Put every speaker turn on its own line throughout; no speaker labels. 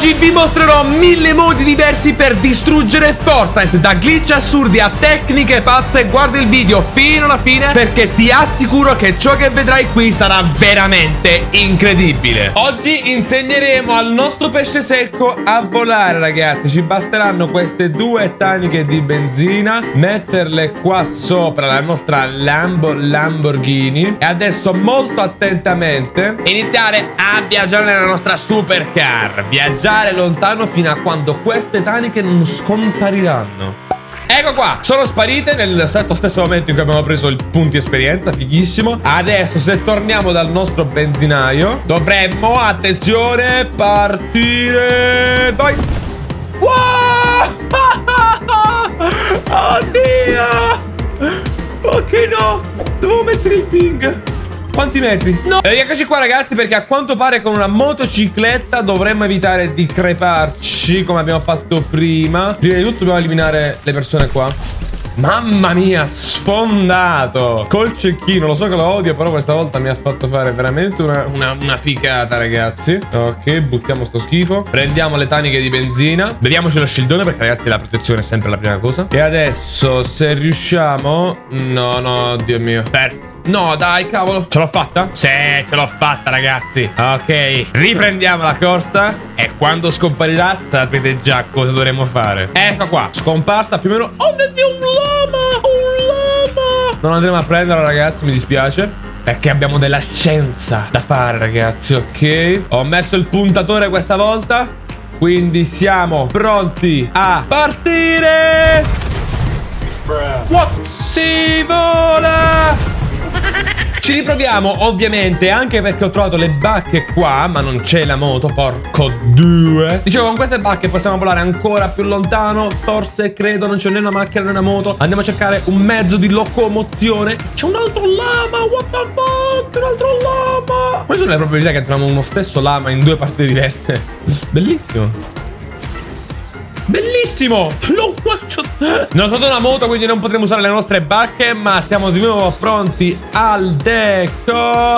Oggi vi mostrerò 1000 modi diversi per distruggere Fortnite, da glitch assurdi a tecniche pazze. Guarda il video fino alla fine perché ti assicuro che ciò che vedrai qui sarà veramente incredibile. Oggi insegneremo al nostro pesce secco a volare, ragazzi. Ci basteranno queste 2 taniche di benzina, metterle qua sopra la nostra Lamborghini e adesso molto attentamente iniziare a viaggiare nella nostra supercar. Viaggiare lontano fino a quando queste taniche non scompariranno. Ecco qua, sono sparite nel stesso momento in cui abbiamo preso il punti esperienza. Fighissimo. Adesso se torniamo dal nostro benzinaio dovremmo, attenzione, partire. Vai. Wow! Oddio! Ok, no, devo mettere il ping. Quanti metri? No! Eccoci qua, ragazzi, perché a quanto pare con una motocicletta dovremmo evitare di creparci come abbiamo fatto prima. Prima di tutto dobbiamo eliminare le persone qua. Mamma mia, sfondato. Col cecchino, lo so che lo odio, però questa volta mi ha fatto fare veramente una ficata, ragazzi. Ok, buttiamo sto schifo. Prendiamo le taniche di benzina. Beviamoci lo scildone perché, ragazzi, la protezione è sempre la prima cosa. E adesso, se riusciamo... No, Dio mio. Perfetto. No, dai, cavolo. Ce l'ho fatta? Sì, ce l'ho fatta, ragazzi. Ok, riprendiamo la corsa e quando scomparirà sapete già cosa dovremo fare. Ecco qua, scomparsa più o meno. Oh mio Dio, un lama! Un lama! Non andremo a prenderla, ragazzi, mi dispiace, perché abbiamo della scienza da fare, ragazzi. Ok, ho messo il puntatore questa volta, quindi siamo pronti a partire. What? Si vola! Ci riproviamo ovviamente, anche perché ho trovato le bacche qua, ma non c'è la moto, porco due. Dicevo, con queste bacche possiamo volare ancora più lontano. Forse, credo, non c'è né una macchina né una moto. Andiamo a cercare un mezzo di locomozione. C'è un altro lama, what the fuck, un altro lama. Quali sono le probabilità che troviamo uno stesso lama in 2 partite diverse? Bellissimo. Bellissimo! Non ho trovato una moto, quindi non potremo usare le nostre bacche, ma siamo di nuovo pronti al deco.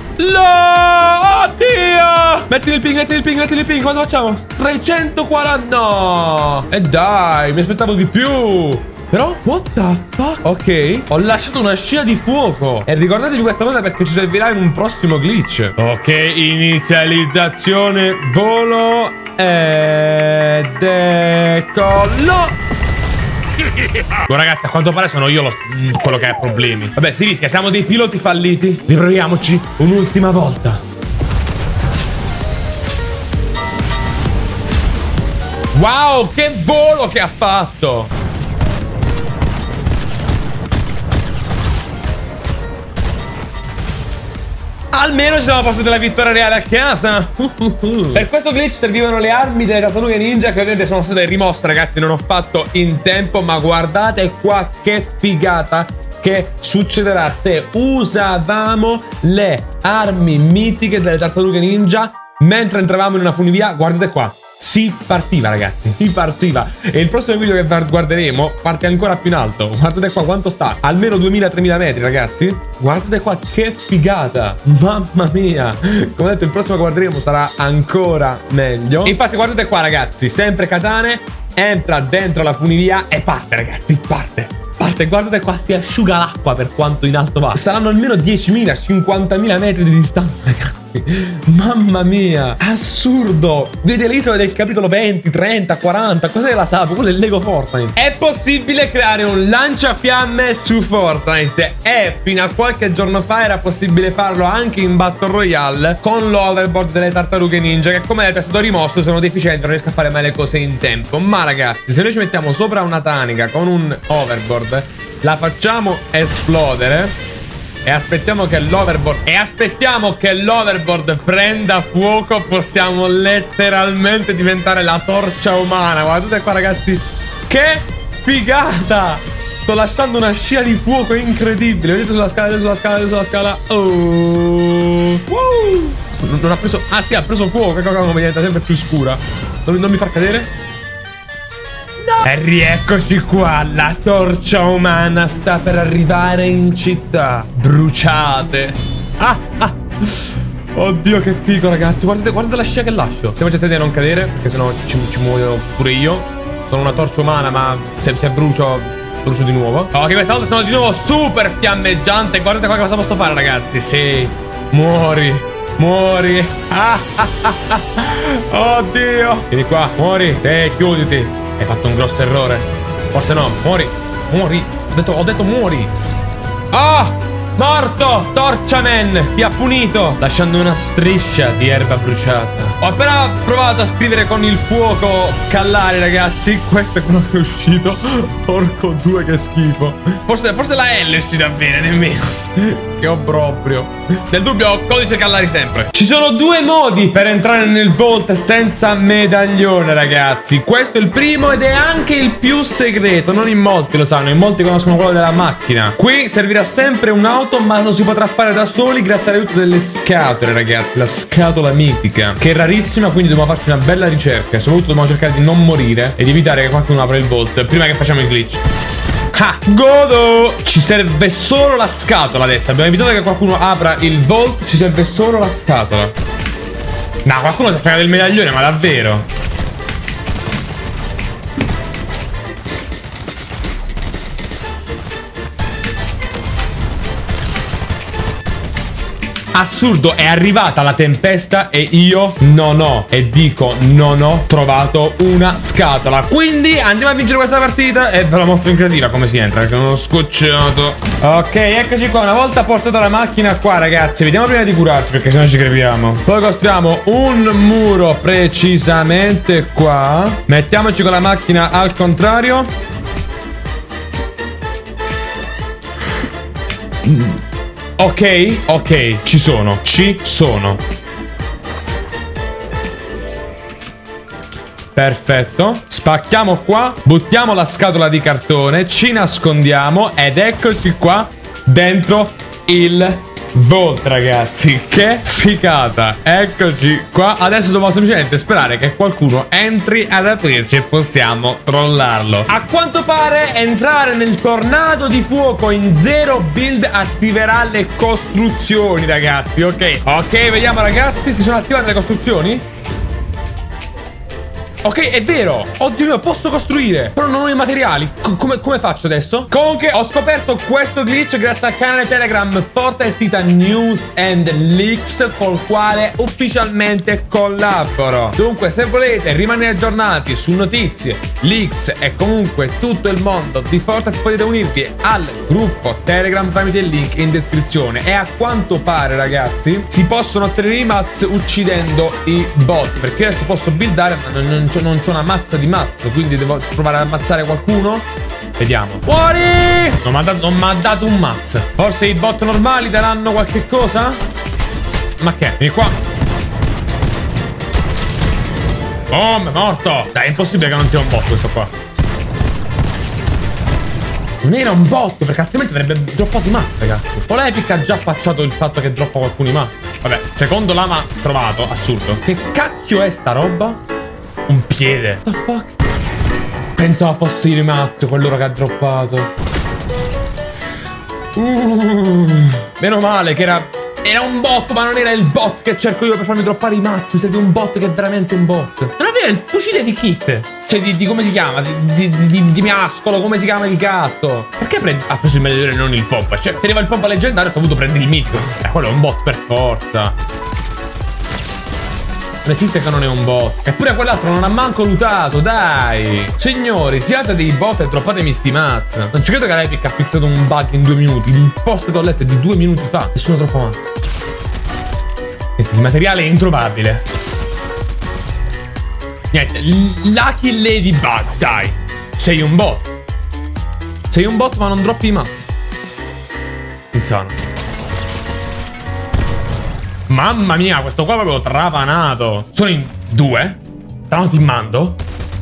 Oddio! Mettili il ping. Quanto facciamo? 340. No! E dai, mi aspettavo di più. Però, what the fuck? Ok, ho lasciato una scia di fuoco. E ricordatevi questa cosa perché ci servirà in un prossimo glitch. Ok, inizializzazione, volo ed decollo. Oh, ragazzi, a quanto pare sono io quello che ha problemi. Vabbè, si rischia, siamo dei piloti falliti. Riproviamoci un'ultima volta. Wow, che volo che ha fatto! Almeno ci siamo portati la vittoria reale a casa. Per questo glitch servivano le armi delle tartarughe ninja, che ovviamente sono state rimosse, ragazzi. Non ho fatto in tempo, ma guardate qua che figata che succederà se usavamo le armi mitiche delle tartarughe ninja mentre entravamo in una funivia. Guardate qua. Si partiva, ragazzi, si partiva. E il prossimo video che guarderemo parte ancora più in alto. Guardate qua quanto sta. Almeno 2000-3000 metri, ragazzi. Guardate qua che figata. Mamma mia. Come detto, il prossimo che guarderemo sarà ancora meglio. Infatti guardate qua, ragazzi. Sempre katane. Entra dentro la funivia e parte, ragazzi, parte. Guardate qua, si asciuga l'acqua per quanto in alto va. Saranno almeno 10.000, 50.000 metri di distanza, ragazzi. Mamma mia, assurdo. Vedete le isole del capitolo 20, 30, 40. Cos'è la Sapo? Quello è Lego Fortnite. È possibile creare un lanciafiamme su Fortnite e fino a qualche giorno fa era possibile farlo anche in Battle Royale con l'overboard delle tartarughe ninja, che come vedete è stato rimosso. Sono deficiente, non riesco a fare mai le cose in tempo. Ma ragazzi, se noi ci mettiamo sopra una tanica con un overboard, la facciamo esplodere e aspettiamo che l'overboard prenda fuoco, possiamo letteralmente diventare la torcia umana. Guardate qua, ragazzi, che figata. Sto lasciando una scia di fuoco incredibile. Vedete sulla scala. Oh, non ha preso. Ah sì, ha preso fuoco. Ecco come diventa sempre più scura. Non mi far cadere. E rieccoci qua, la torcia umana sta per arrivare in città. Bruciate. Oddio, che figo, ragazzi. Guardate la scia che lascio. Stiamo cercando di non cadere, perché sennò ci muoio pure io. Sono una torcia umana, ma se brucio di nuovo. Ok, questa volta sono di nuovo super fiammeggiante. Guardate qua cosa posso fare, ragazzi. Sì, muori. Oddio. Vieni qua, muori. Chiuditi. Hai fatto un grosso errore. Forse no, muori. Ho detto muori. Morto! Torciaman ti ha punito lasciando una striscia di erba bruciata. Ho appena provato a scrivere con il fuoco Callari, ragazzi. Questo è quello che è uscito. Porco due, che schifo. Forse la L è uscita bene, nemmeno. Che obbrobrio. Nel dubbio, codice Callari sempre. Ci sono due modi per entrare nel Vault senza medaglione, ragazzi. Questo è il primo ed è anche il più segreto. Non in molti lo sanno, in molti conoscono quello della macchina. Qui servirà sempre un'auto, ma lo si potrà fare da soli grazie all'aiuto delle scatole, ragazzi. La scatola mitica, che è rarissima, quindi dobbiamo farci una bella ricerca. E soprattutto dobbiamo cercare di non morire e di evitare che qualcuno apra il Vault prima che facciamo il glitch. Godo! Ci serve solo la scatola adesso. Abbiamo evitato che qualcuno apra il Vault. Ci serve solo la scatola. No, qualcuno si è fregato il medaglione, ma davvero? Assurdo, è arrivata la tempesta e io non ho trovato una scatola. Quindi andiamo a vincere questa partita e ve la mostro in creativa come si entra, perché non ho scocciato. Ok, eccoci qua. Una volta portata la macchina qua, ragazzi, vediamo prima di curarci, perché sennò ci crepiamo. Poi costruiamo un muro precisamente qua. Mettiamoci con la macchina al contrario. Ok, ci sono. Perfetto. Spacchiamo qua, buttiamo la scatola di cartone, ci nascondiamo ed eccoci qua dentro il Vault, ragazzi. Che figata. Eccoci qua. Adesso dobbiamo semplicemente sperare che qualcuno entri ad aprirci e possiamo trollarlo. A quanto pare entrare nel tornado di fuoco in 0 build attiverà le costruzioni, ragazzi. Ok, vediamo, ragazzi. Si sono attivate le costruzioni? Ok, è vero. Oddio mio, posso costruire, però non ho i materiali. Come faccio adesso? Comunque ho scoperto questo glitch grazie al canale Telegram Fortnite Titan News and Leaks, col quale ufficialmente collaboro. Dunque, se volete rimanere aggiornati su notizie, leaks e comunque tutto il mondo di Fortnite, potete unirvi al gruppo Telegram tramite il link in descrizione. E a quanto pare, ragazzi, si possono ottenere i mats uccidendo i bot, perché adesso posso buildare ma non c'ho una mazza di mazzo, quindi devo provare ad ammazzare qualcuno. Vediamo. Fuori! Non mi ha dato un mazzo. Forse i bot normali daranno qualche cosa? Ma che? Vieni qua. Boom, morto. Dai, è impossibile che non sia un bot questo qua. Non era un bot, perché altrimenti avrebbe droppato i mazzi, ragazzi. O l'Epic ha già patchato il fatto che droppa qualcuno i mazzi. Vabbè, secondo lama trovato. Assurdo. Che cacchio è sta roba? Un piede. What the fuck? Pensavo fosse il mazzo quello che ha droppato. Meno male che era un bot, ma non era il bot che cerco io per farmi droppare i mazzi. Siete un bot che è veramente un bot. Non aveva il fucile di Kit. Cioè di come si chiama? Di miascolo, come si chiama il gatto? Perché ha preso il medaglione e non il pompa? Cioè, teneva il pompa leggendario e ho dovuto prendere il mitico. Quello è un bot per forza. Non esiste che non è un bot. Eppure quell'altro non ha manco lootato, dai. Signori, siate dei bot e droppatemi sti mazz. Non ci credo che l'Epic ha fissato un bug in 2 minuti. Il post che ho letto è di 2 minuti fa. Nessuno troppo mazz. Il materiale è introvabile. Niente, Lucky Ladybug, dai. Sei un bot. Sei un bot ma non droppi i mazz. Insano. Mamma mia, questo qua avevo trapanato. Sono in 2. Stavano timmando.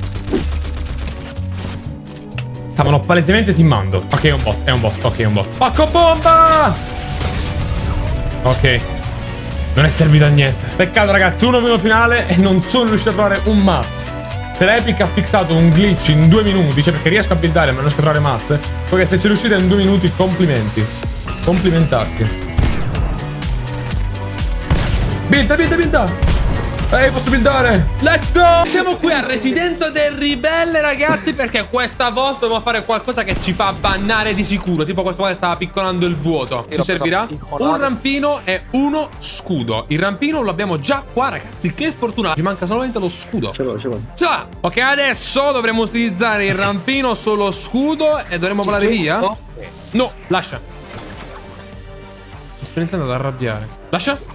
Stavano palesemente timmando. Ok, è un bot, è un bot. Ok, è un bot. Pacco bomba! Ok. Non è servito a niente. Peccato, ragazzi, 1v1 finale e non sono riuscito a trovare un mazz. Se l'Epic ha fissato un glitch in 2 minuti, cioè perché riesco a buildare ma non riesco a trovare mazze, perché se ci riuscite in 2 minuti, complimenti. Complimentarsi. Builda. Posso buildare. Let's go. Siamo qui a Residenza del Ribelle, ragazzi, perché questa volta dobbiamo fare qualcosa che ci fa bannare di sicuro. Tipo questo qua che stava piccolando il vuoto. Ci servirà un rampino e uno scudo. Il rampino lo abbiamo già qua, ragazzi. Che fortuna. Ci manca solamente lo scudo. Ce l'ha. Ok, adesso dovremo utilizzare il rampino solo scudo e dovremo volare via. No, lascia. Mi sto iniziando ad arrabbiare. Lascia.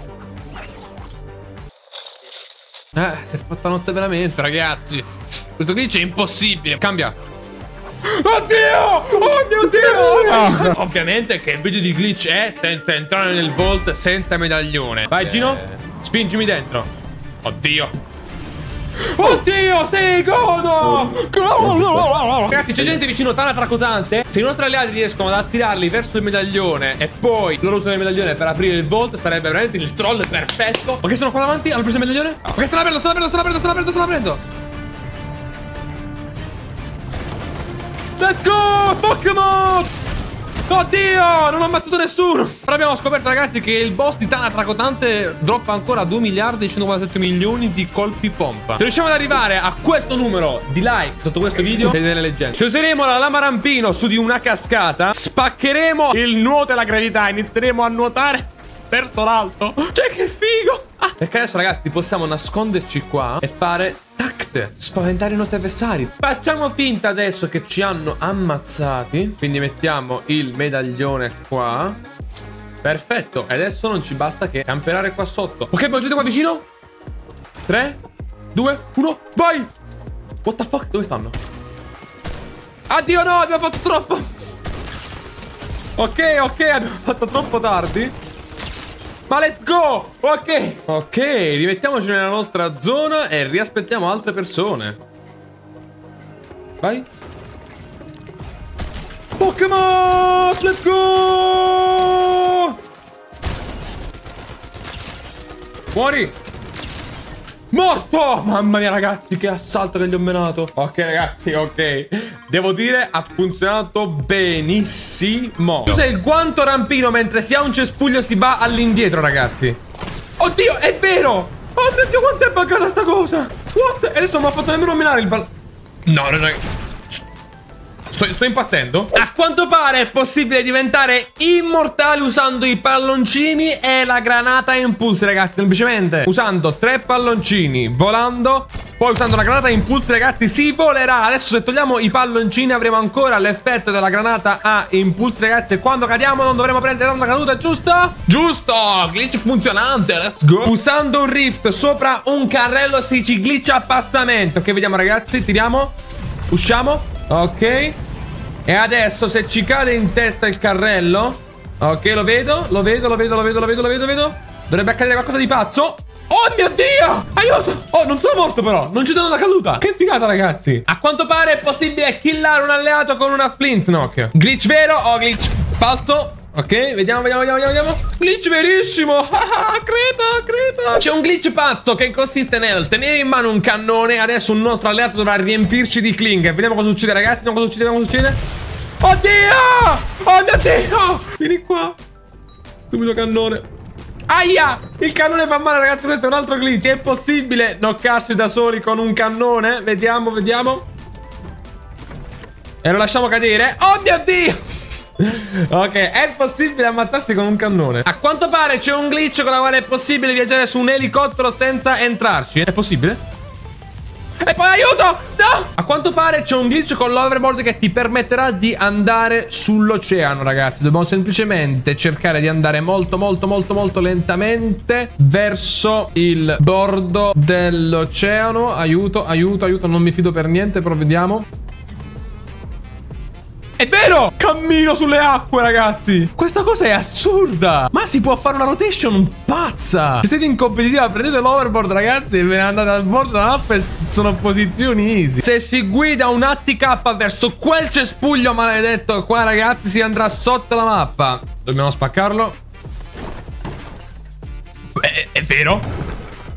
Si è fatta notte veramente, ragazzi. Questo glitch è impossibile. Cambia. Oddio! Oh mio Dio! Ovviamente che il video di glitch è senza entrare nel vault, senza medaglione. Vai, Gino. Spingimi dentro. Oddio. Oddio, sei godo! Ragazzi, c'è gente vicino Tana Tracotante. Se i nostri alleati riescono ad attirarli verso il medaglione e poi loro usano il medaglione per aprire il vault, sarebbe veramente il troll perfetto. Ok, sono qua davanti, hanno preso il medaglione? Ok, stanno aprendo. Let's go! Pokémon! Oddio, non ho ammazzato nessuno. Però abbiamo scoperto, ragazzi, che il boss di Tana Tracotante droppa ancora 2 miliardi e 147 milioni di colpi pompa. Se riusciamo ad arrivare a questo numero di like sotto questo video, siete delle leggende. Se useremo la lama rampino su di una cascata, spaccheremo il nuoto e la gravità. Inizieremo a nuotare verso l'alto. Cioè, che figo. Perché adesso, ragazzi, possiamo nasconderci qua e fare tact, spaventare i nostri avversari. Facciamo finta adesso che ci hanno ammazzati. Quindi mettiamo il medaglione qua. Perfetto. E adesso non ci basta che camperare qua sotto. Ok, poi qua vicino. 3, 2, 1, vai. What the fuck? Dove stanno? Addio, no, abbiamo fatto troppo. Ok, abbiamo fatto troppo tardi. Ma let's go! Ok, rimettiamoci nella nostra zona e riaspettiamo altre persone. Vai. Pokémon! Let's go! Muori! Morto! Mamma mia, ragazzi, che assalto che gli ho menato. Ok, ragazzi, ok. Devo dire, ha funzionato benissimo. Usa il guanto rampino mentre si ha un cespuglio si va all'indietro, ragazzi. Oddio, è vero! Oh mio Dio, quanto è buggata sta cosa! What? E adesso non mi ha fatto nemmeno menare il bal... No. Sto impazzendo. A quanto pare è possibile diventare immortali usando i palloncini e la granata impulsi, ragazzi. Semplicemente usando 3 palloncini, volando. Poi usando la granata impulsi, ragazzi, si volerà. Adesso se togliamo i palloncini avremo ancora l'effetto della granata a impulsi, ragazzi. E quando cadiamo non dovremo prendere tanta caduta, giusto? Giusto! Glitch funzionante, let's go! Usando un rift sopra un carrello si ci glitcha a pazzamento. Ok, vediamo, ragazzi, tiriamo. Usciamo. Ok. E adesso se ci cade in testa il carrello. Ok, lo vedo. Dovrebbe accadere qualcosa di pazzo. Oh mio Dio! Aiuto! Oh, non sono morto però. Non ci danno la caduta. Che figata, ragazzi. A quanto pare è possibile killare un alleato con una flint knock. Glitch vero o glitch falso? Ok, vediamo. Glitch verissimo. Crepa. C'è un glitch pazzo che consiste nel tenere in mano un cannone. Adesso un nostro alleato dovrà riempirci di cling. Vediamo cosa succede, ragazzi. Vediamo cosa succede. Oddio! Oh mio Dio! Vieni qua. Stupido cannone. Aia! Il cannone fa male, ragazzi. Questo è un altro glitch. È possibile knoccarsi da soli con un cannone? Vediamo. E lo lasciamo cadere. Oh mio Dio! Ok, è possibile ammazzarsi con un cannone. A quanto pare c'è un glitch con la quale è possibile viaggiare su un elicottero senza entrarci. È possibile? E poi aiuto! No! A quanto pare c'è un glitch con l'overboard che ti permetterà di andare sull'oceano, ragazzi. Dobbiamo semplicemente cercare di andare molto lentamente verso il bordo dell'oceano. Aiuto. Non mi fido per niente, però vediamo. È vero! Cammino sulle acque, ragazzi. Questa cosa è assurda. Ma si può fare una rotation pazza. Se siete in competitiva, prendete l'overboard, ragazzi, e ve ne andate al bordo della mappa e sono posizioni easy. Se si guida un ATK verso quel cespuglio maledetto qua, ragazzi, si andrà sotto la mappa. Dobbiamo spaccarlo. È vero?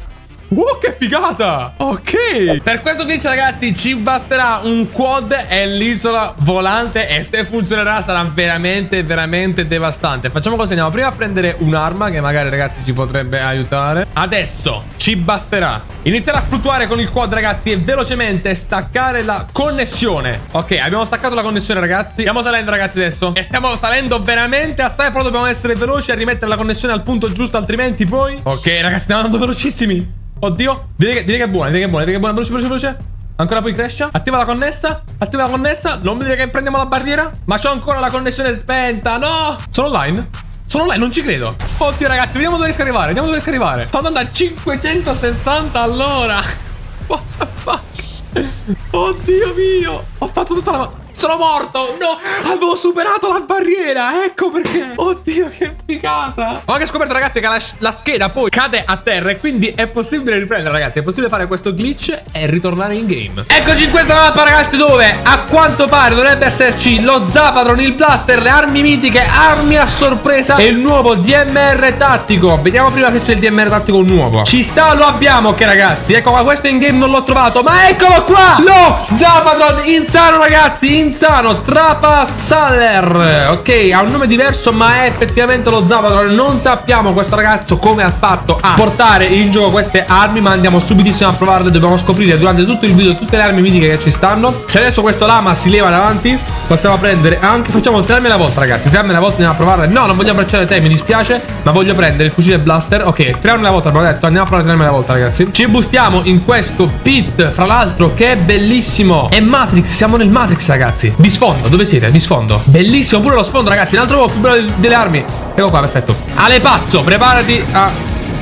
Che figata! Ok. Per questo glitch, ragazzi, ci basterà un quad e l'isola volante. E se funzionerà sarà veramente, veramente devastante. Facciamo così, andiamo prima a prendere un'arma che magari, ragazzi, ci potrebbe aiutare. Adesso ci basterà iniziare a fluttuare con il quad, ragazzi, e velocemente staccare la connessione. Ok, abbiamo staccato la connessione, ragazzi. Stiamo salendo, ragazzi, adesso. E stiamo salendo veramente assai, però dobbiamo essere veloci a rimettere la connessione al punto giusto, altrimenti poi... Ok, ragazzi, stiamo andando velocissimi. Oddio, direi che è buona, veloce, veloce. Ancora poi cresce. Attiva la connessa. Non mi dire che prendiamo la barriera. Ma c'ho ancora la connessione spenta. No. Sono online, non ci credo. Oddio, ragazzi, vediamo dove riesco a arrivare. Sto andando a 560 all'ora. What the fuck. Oddio mio. Ho fatto tutta la... Sono morto! No! Avevo superato la barriera! Ecco perché! Oddio, che figata! Ho anche scoperto, ragazzi, che la scheda poi cade a terra e quindi è possibile riprendere, ragazzi. È possibile fare questo glitch e ritornare in game. Eccoci in questa mappa, ragazzi, dove a quanto pare dovrebbe esserci lo Zapatron, il blaster, le armi mitiche, armi a sorpresa e il nuovo DMR tattico. Vediamo prima se c'è il DMR tattico nuovo. Ci sta, lo abbiamo, ok, ragazzi. Ecco qua, questo in game non l'ho trovato, ma eccolo qua! Lo Zapatron insano, ragazzi! Insano, Trapassaller. Ok, ha un nome diverso, ma è effettivamente lo Zapatron. Non sappiamo questo ragazzo come ha fatto a portare in gioco queste armi, ma andiamo subitissimo a provarle. Dobbiamo scoprire durante tutto il video tutte le armi mitiche che ci stanno. Se adesso questo lama si leva davanti, possiamo prendere anche... Facciamo 3 armi alla volta, ragazzi. 3 armi alla volta, andiamo a provarle. No, non voglio abbracciare te, mi dispiace, ma voglio prendere il fucile blaster. Ok, 3 armi alla volta, abbiamo detto. Andiamo a provare 3 armi alla volta, ragazzi. Ci bustiamo in questo pit, fra l'altro, che è bellissimo. È Matrix, siamo nel Matrix, ragazzi. Di sfondo, dove siete? Di sfondo. Bellissimo pure lo sfondo, ragazzi. Un altro uomo più bello delle armi. Ecco qua, perfetto. Ale pazzo, preparati a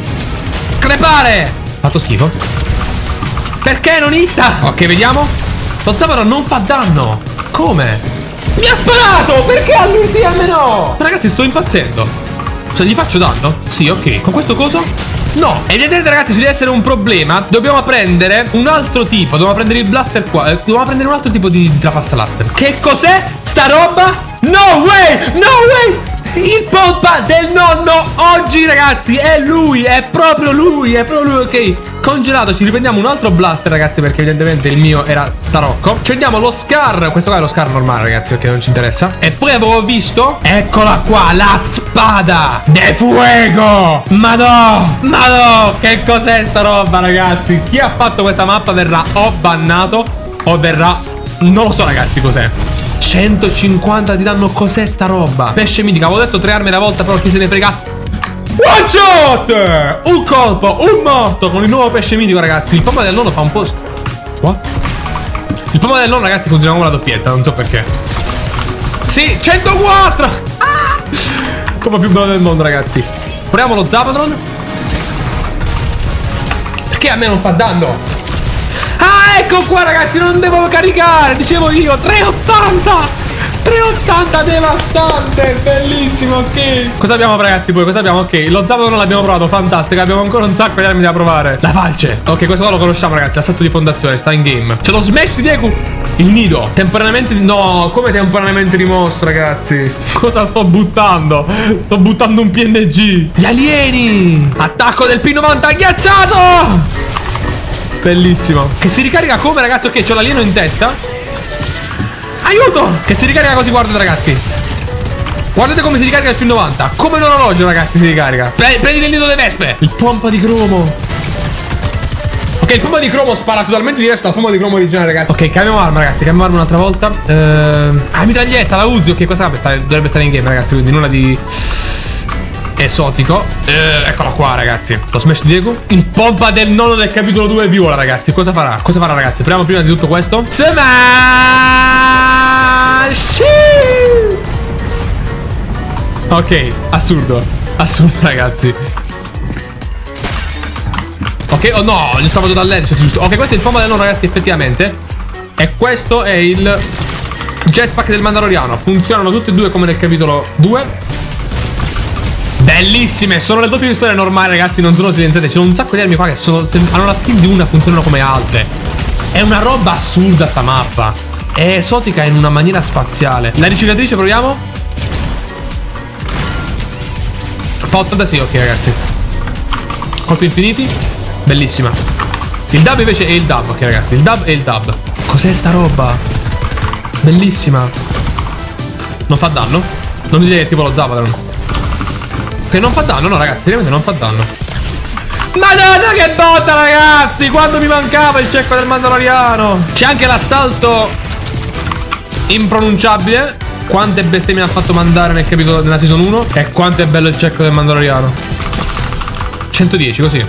crepare. Fatto schifo. Perché non hitta? Ok, vediamo. Lo Zapatron non fa danno. Come? Mi ha sparato. Perché a lui sì, a me no? Ragazzi, sto impazzendo. Cioè, gli faccio danno? Sì, ok. Con questo coso? No, evidentemente, ragazzi, ci deve essere un problema. Dobbiamo prendere un altro tipo. Dobbiamo prendere il blaster qua. Dobbiamo prendere un altro tipo di trapassalasser. Che cos'è sta roba? No way! No way! Il pompa del nonno oggi, ragazzi. È lui, è proprio lui. Ok, congelato, ci riprendiamo un altro blaster, ragazzi, perché evidentemente il mio era tarocco. Ci prendiamo lo Scar. Questo qua è lo Scar normale, ragazzi, ok, non ci interessa. E poi avevo visto, eccola qua, la spada de fuego. Madò, che cos'è sta roba, ragazzi? Chi ha fatto questa mappa verrà o bannato o verrà... Non lo so, ragazzi, cos'è. 150 di danno, cos'è sta roba? Pesce mitica, avevo detto 3 armi alla volta, però chi se ne frega. One shot! Un colpo, un morto con il nuovo pesce mitico, ragazzi. Il pompa del nonno fa un po'... What? Il pompa del nonno, ragazzi, funziona come la doppietta, non so perché. Sì, 104! Come più bello del mondo, ragazzi. Proviamo lo Zapatron. Perché a me non fa danno? Ah, ecco qua, ragazzi, non devo caricare. Dicevo io, 380. 380 devastante, bellissimo, ok. Cosa abbiamo, ragazzi, poi? Cosa abbiamo? Ok, lo Zapatron l'abbiamo provato, fantastico. Abbiamo ancora un sacco di armi da provare. La falce. Ok, questo qua lo conosciamo, ragazzi, l'assalto di fondazione, sta in game. C'è lo smash di Deku. Il nido. Temporaneamente... No, come temporaneamente rimosso, ragazzi? Cosa sto buttando? Sto buttando un PNG. Gli alieni. Attacco del P90 ghiacciato. Bellissimo. Che si ricarica come, ragazzi? Ok, c'ho l'alieno in testa. Aiuto! Che si ricarica così, guardate, ragazzi. Guardate come si ricarica il P90. Come un orologio, ragazzi, si ricarica. Prendi il nido delle vespe. Il pompa di cromo. Ok, il pompa di cromo spara totalmente diverso dal pompa di cromo originale, ragazzi. Ok, cambiamo arma, ragazzi. Cambiamo arma un'altra volta. Mitraglietta, la Uzi. Ok, questa dovrebbe stare in game, ragazzi. Quindi nulla di... esotico. Eccola qua, ragazzi. Lo smash di Deku. Il pompa del nonno del capitolo 2 viola, ragazzi. Cosa farà? Cosa farà, ragazzi? Proviamo prima di tutto questo. Smash! Ok, assurdo. Assurdo, ragazzi. Ok, oh no, gli stavo dall'edge, giusto. Ok, questo è il pompa del nonno, ragazzi, effettivamente. E questo è il jetpack del Mandaloriano. Funzionano tutti e due come nel capitolo 2. Bellissime, sono le doppie pistole normali, ragazzi, non sono silenziate. C'è un sacco di armi qua che hanno la skin di una, funzionano come altre. È una roba assurda sta mappa. È esotica in una maniera spaziale. La riciclatrice, proviamo. Fa 86, ok, ragazzi. Colpi infiniti. Bellissima. Il dub invece è il dub. Ok ragazzi, il dub è il dub. Cos'è sta roba? Bellissima. Non fa danno? Non mi dire che è tipo lo Zavadron. Ok, non fa danno, no ragazzi, seriamente non fa danno. Madonna che botta ragazzi! Quando mi mancava il cecco del Mandaloriano. C'è anche l'assalto impronunciabile. Quante bestemmie ha fatto mandare nel capitolo della season 1. E quanto è bello il cecco del Mandaloriano. 110 così.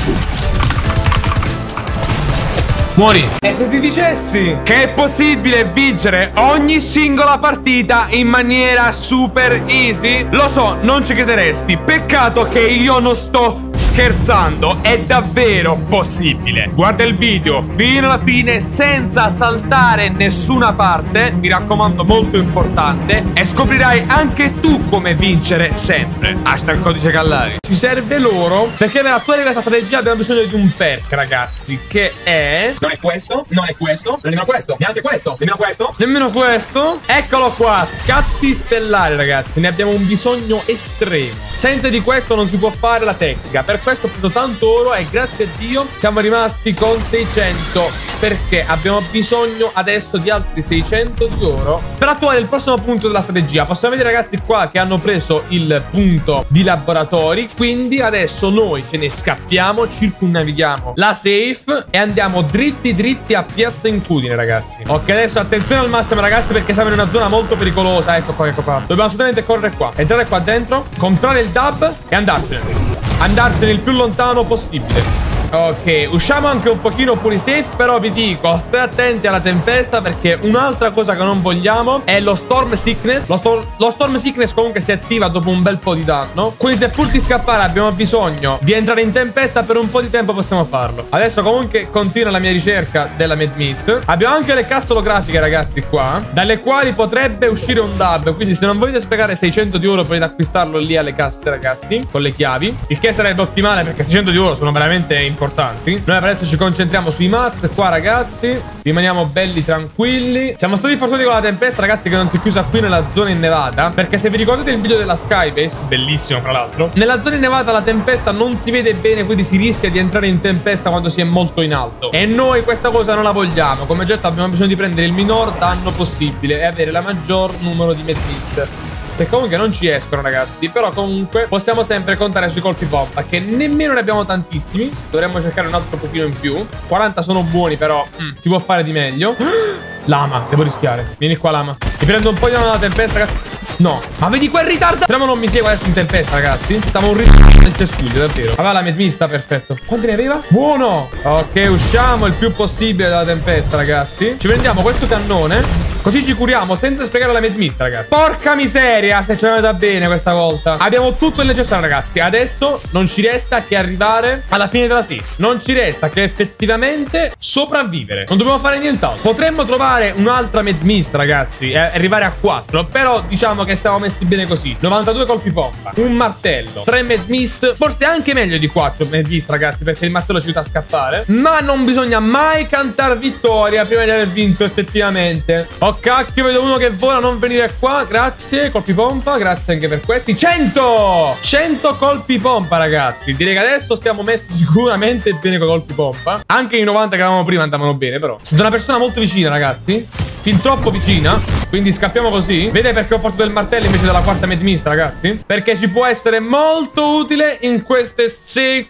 Muori. E se ti dicessi che è possibile vincere ogni singola partita in maniera super easy? Lo so, non ci crederesti. Peccato che io non sto scherzando. È davvero possibile. Guarda il video fino alla fine senza saltare nessuna parte. Mi raccomando, molto importante. E scoprirai anche tu come vincere sempre. Hashtag codice Callari. Ci serve l'oro perché per attuare questa strategia abbiamo bisogno di un perk, ragazzi, che è... Non è questo, non è questo, nemmeno questo, neanche questo, nemmeno questo, nemmeno questo. Eccolo qua, scatti stellari, ragazzi. Ne abbiamo un bisogno estremo. Senza di questo non si può fare la tecnica. Per questo ho preso tanto oro e grazie a Dio siamo rimasti con 600, perché abbiamo bisogno adesso di altri 600 di oro per attuare il prossimo punto della strategia. Possiamo vedere, ragazzi, qua che hanno preso il punto di laboratori. Quindi adesso noi ce ne scappiamo, circumnavighiamo la safe e andiamo dritti a Piazza Incudine, ragazzi. Ok, adesso attenzione al massimo, ragazzi, perché siamo in una zona molto pericolosa. Ecco qua, ecco qua. Dobbiamo assolutamente correre qua, entrare qua dentro, comprare il dub e andarcene. Andarcene il più lontano possibile. Ok, usciamo anche un pochino fuori safe, però vi dico, state attenti alla tempesta, perché un'altra cosa che non vogliamo è lo Storm Sickness. Lo Storm Sickness comunque si attiva dopo un bel po' di danno. Quindi se pur di scappare abbiamo bisogno di entrare in tempesta, per un po' di tempo possiamo farlo. Adesso comunque continua la mia ricerca della Mad Mist. Abbiamo anche le casse olografiche, ragazzi, qua, dalle quali potrebbe uscire un dub. Quindi se non volete sprecare 600 di oro potete acquistarlo lì alle casse, ragazzi, con le chiavi. Il che sarebbe ottimale, perché 600 di oro sono veramente importanti. Noi per adesso ci concentriamo sui maz qua, ragazzi. Rimaniamo belli tranquilli. Siamo stati fortunati con la tempesta, ragazzi, che non si è chiusa qui nella zona innevata, perché se vi ricordate il video della Skybase, bellissimo fra l'altro, nella zona innevata la tempesta non si vede bene, quindi si rischia di entrare in tempesta quando si è molto in alto. E noi questa cosa non la vogliamo. Come già detto, abbiamo bisogno di prendere il minor danno possibile e avere la maggior numero di Mad Mist, che comunque non ci escono, ragazzi. Però comunque possiamo sempre contare sui colpi bomba, che nemmeno ne abbiamo tantissimi. Dovremmo cercare un altro pochino in più. 40 sono buoni, però si può fare di meglio. Lama, devo rischiare. Vieni qua, lama. Mi prendo un po' di danno dalla tempesta, ragazzi. No, ma vedi quel ritardo. Speriamo non mi segua adesso in tempesta, ragazzi. Stavo un ritardo nel cespuglio, davvero. Aveva la Mad Mist, perfetto. Quanti ne aveva? Buono. Ok, usciamo il più possibile dalla tempesta, ragazzi. Ci prendiamo questo cannone, così ci curiamo senza sprecare la Mad Mist, ragazzi. Porca miseria, se ce l'è andata bene questa volta. Abbiamo tutto il necessario, ragazzi. Adesso non ci resta che arrivare alla fine della season. Non ci resta che effettivamente sopravvivere. Non dobbiamo fare nient'altro. Potremmo trovare un'altra Mad Mist, ragazzi, e arrivare a 4. Però diciamo che stiamo messi bene così. 92 colpi pompa, un martello, 3 Mad Mist, forse anche meglio di 4 Mad Mist, ragazzi, perché il martello ci aiuta a scappare. Ma non bisogna mai cantare vittoria prima di aver vinto effettivamente. Oh cacchio, vedo uno che vola, non venire qua. Grazie, colpi pompa, grazie anche per questi. 100 colpi pompa, ragazzi. Direi che adesso stiamo messi sicuramente bene con colpi pompa. Anche i 90 che avevamo prima andavano bene, però sento una persona molto vicina, ragazzi, fin troppo vicina, quindi scappiamo così. Vede perché ho portato il martello invece della quarta Mad Mist, ragazzi? Perché ci può essere molto utile in queste safe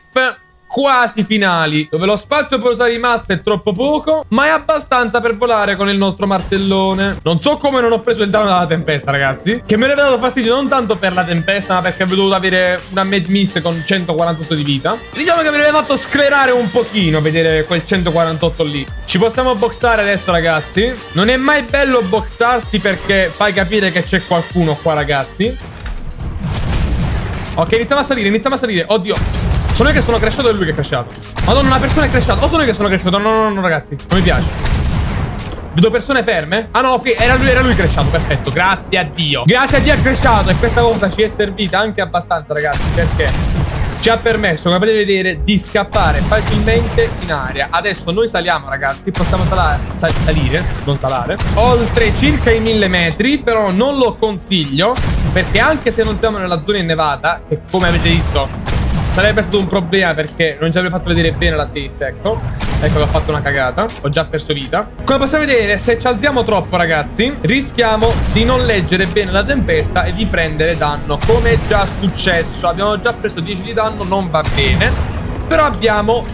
quasi finali, dove lo spazio per usare i mazzi è troppo poco, ma è abbastanza per volare con il nostro martellone. Non so come non ho preso il danno dalla tempesta, ragazzi, che mi avrebbe dato fastidio non tanto per la tempesta, ma perché avevo dovuto avere una Mad Mist con 148 di vita. Diciamo che mi avrebbe fatto sclerare un pochino vedere quel 148 lì. Ci possiamo boxare adesso, ragazzi. Non è mai bello boxarsi perché fai capire che c'è qualcuno qua, ragazzi. Ok, iniziamo a salire, oddio. Sono io che sono crashato o è lui che è crashato? Madonna, una persona è crashato. O sono io che sono crashato? No, ragazzi, non mi piace. Vedo persone ferme. Ah no, ok, era lui crashato, perfetto. Grazie a Dio. Grazie a Dio è crashato. E questa cosa ci è servita anche abbastanza, ragazzi, perché ci ha permesso, come potete vedere, di scappare facilmente in aria. Adesso noi saliamo, ragazzi. Possiamo salire, non salare, oltre circa i 1000 metri. Però non lo consiglio, perché anche se non siamo nella zona innevata, che come avete visto sarebbe stato un problema perché non ci avrebbe fatto vedere bene la safe, ecco. Ecco che ho fatto una cagata. Ho già perso vita. Come possiamo vedere, se ci alziamo troppo, ragazzi, rischiamo di non leggere bene la tempesta e di prendere danno, come è già successo. Abbiamo già preso 10 di danno, non va bene. Però abbiamo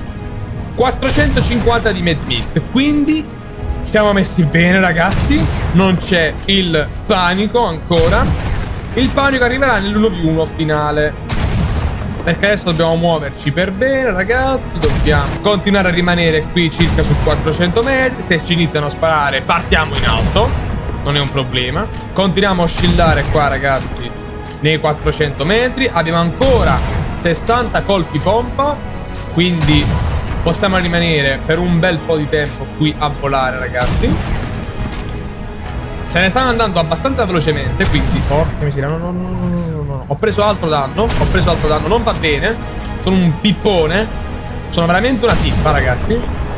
450 di Med Mist, quindi stiamo messi bene, ragazzi. Non c'è il panico ancora. Il panico arriverà nell'1v1 finale, perché adesso dobbiamo muoverci per bene, ragazzi. Dobbiamo continuare a rimanere qui circa su 400 metri. Se ci iniziano a sparare partiamo in alto, non è un problema. Continuiamo a oscillare qua, ragazzi, nei 400 metri. Abbiamo ancora 60 colpi pompa, quindi possiamo rimanere per un bel po' di tempo qui a volare, ragazzi. Se ne stanno andando abbastanza velocemente, quindi porca miseria, no. Ho preso altro danno, non va bene. Sono un pippone. Sono veramente una pippa, ragazzi.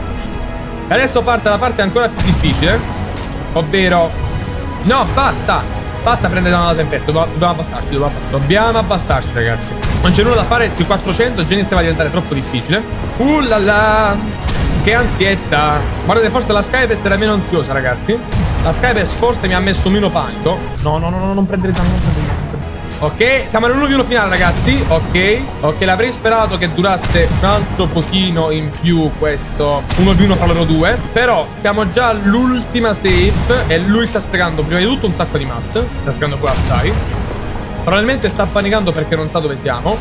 E adesso parte la parte ancora più difficile, ovvero... No, basta prendere danno alla tempesta. Dobbiamo abbassarci, ragazzi. Non c'è nulla da fare, sui 400 già iniziava a diventare troppo difficile. Là, che ansietta. Guardate, forse la Skybase era meno ansiosa, ragazzi. La Skybase forse mi ha messo meno panico. No, non prendere danno, Ok, siamo nell'1v1 finale, ragazzi. Ok, l'avrei sperato che durasse un altro pochino in più questo 1v1 fra loro due. Però siamo già all'ultima safe e lui sta sprecando prima di tutto un sacco di mazz. Sta sprecando pure assai. Probabilmente sta panicando perché non sa dove siamo.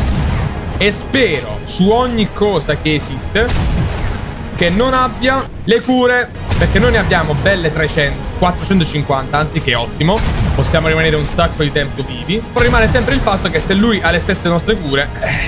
E spero su ogni cosa che esiste che non abbia le cure, perché noi ne abbiamo belle 450, anzi che ottimo. Possiamo rimanere un sacco di tempo vivi. Però rimane sempre il fatto che se lui ha le stesse nostre cure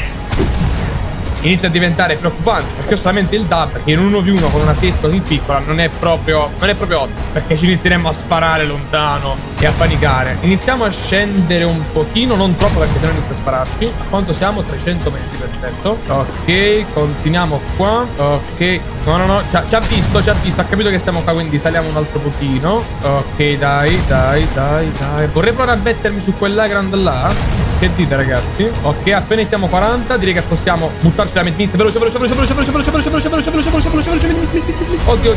inizia a diventare preoccupante, perché solamente il dab, che in 1v1 con una safe così piccola non è proprio ottimo, perché ci inizieremo a sparare lontano e a panicare. Iniziamo a scendere un pochino, non troppo perché sennò inizia a spararci. A quanto siamo? 300 metri, perfetto. Ok, continuiamo qua. Ok, no, ci ha visto, ha capito che siamo qua, quindi saliamo un altro pochino. Ok, dai. Vorrei provare a mettermi su quell'Agrand là. Che dite, ragazzi? Ok, appena iniziamo 40, direi che possiamo buttarci la Med Mist. Veloce. Oddio.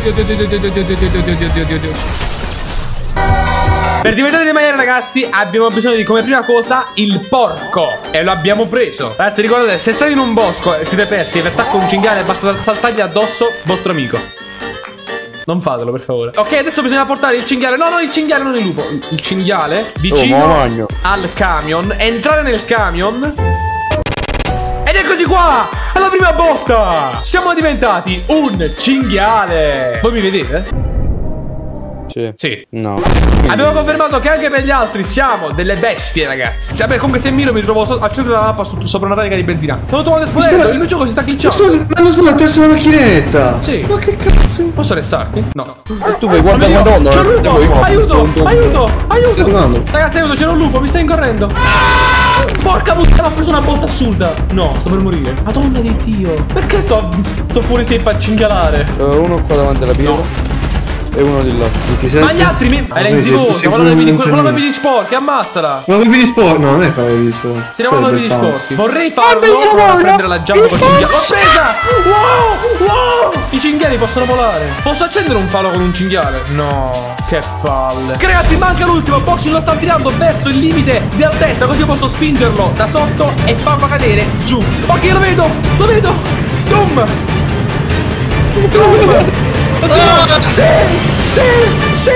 Per diventare dei maiali, ragazzi, abbiamo bisogno di, come prima cosa, il porco. E lo abbiamo preso. Ragazzi, ricordate, se state in un bosco e siete persi e vi attacca un cinghiale, basta saltargli addosso vostro amico. Non fatelo, per favore. Ok, adesso bisogna portare il cinghiale. No, il cinghiale, non il lupo. Il cinghiale vicino al camion. Entrare nel camion. Ed eccoci qua! Alla prima botta! Siamo diventati un cinghiale. Voi mi vedete? Sì. No. Abbiamo confermato che anche per gli altri siamo delle bestie, ragazzi. Vabbè, comunque se miro mi trovo al centro della mappa sopra una carica di benzina. Sono trovato esplodendo. Il mio gioco si sta glitchando.
Hanno sbloccato la macchinetta.
Sì.
Ma che cazzo?
Posso restarti? No.
Tu fai guarda madonna.
C'è un lupo. Aiuto.
Stai arrivando.
Ragazzi, aiuto, c'era un lupo, mi sta incorrendo. Porca puttana, ho preso una botta assurda. No, sto per morire. Madonna di Dio. Perché sto fuori safe a cinghialare?
Uno qua davanti alla pietra e uno di là.
Ma gli altri mi... È lenzivoso, quello dei piedi sporchi, ammazzala.
Ma con i piedi sporchi? No, non è quello dei piedi sporchi.
Se ne vanno i piedi sporchi. Vorrei farlo per prendere la giamma con il cinghiale. L'ho presa! Wow! I cinghiali possono volare. Posso accendere un palo con un cinghiale? No, che palle. Ragazzi, manca l'ultimo. Boxing lo sta tirando verso il limite di altezza, così io posso spingerlo da sotto e farlo cadere giù. Ok, lo vedo. Doom. Sì!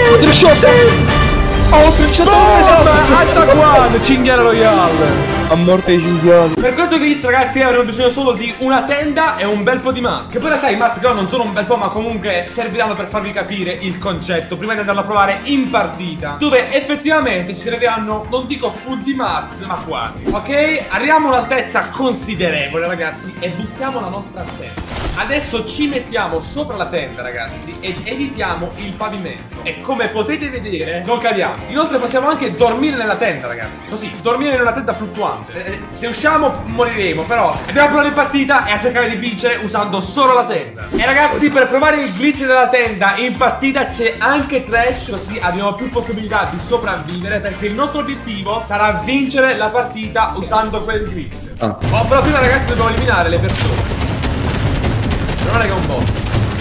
Attack one, cinghiale royale.
A morte i cinghiali.
Per questo glitch, ragazzi, avremo bisogno solo di una tenda e un bel po' di mazz. Che poi in realtà i mazz che non sono un bel po', ma comunque serviranno per farvi capire il concetto prima di andarlo a provare in partita, dove effettivamente ci serviranno, non dico full di mazz, ma quasi. Ok? Arriviamo a un'altezza considerevole, ragazzi, e buttiamo la nostra tenda. Adesso ci mettiamo sopra la tenda, ragazzi, ed editiamo il pavimento. E come potete vedere, non cadiamo. Inoltre possiamo anche dormire nella tenda, ragazzi. Così, dormire in una tenda fluttuante. Se usciamo moriremo, però andiamo a provare in partita e a cercare di vincere usando solo la tenda. E ragazzi, per provare il glitch della tenda in partita c'è anche Trash, così abbiamo più possibilità di sopravvivere, perché il nostro obiettivo sarà vincere la partita usando quel glitch. Oh, però prima, ragazzi, dobbiamo eliminare le persone. Non è che è un boss.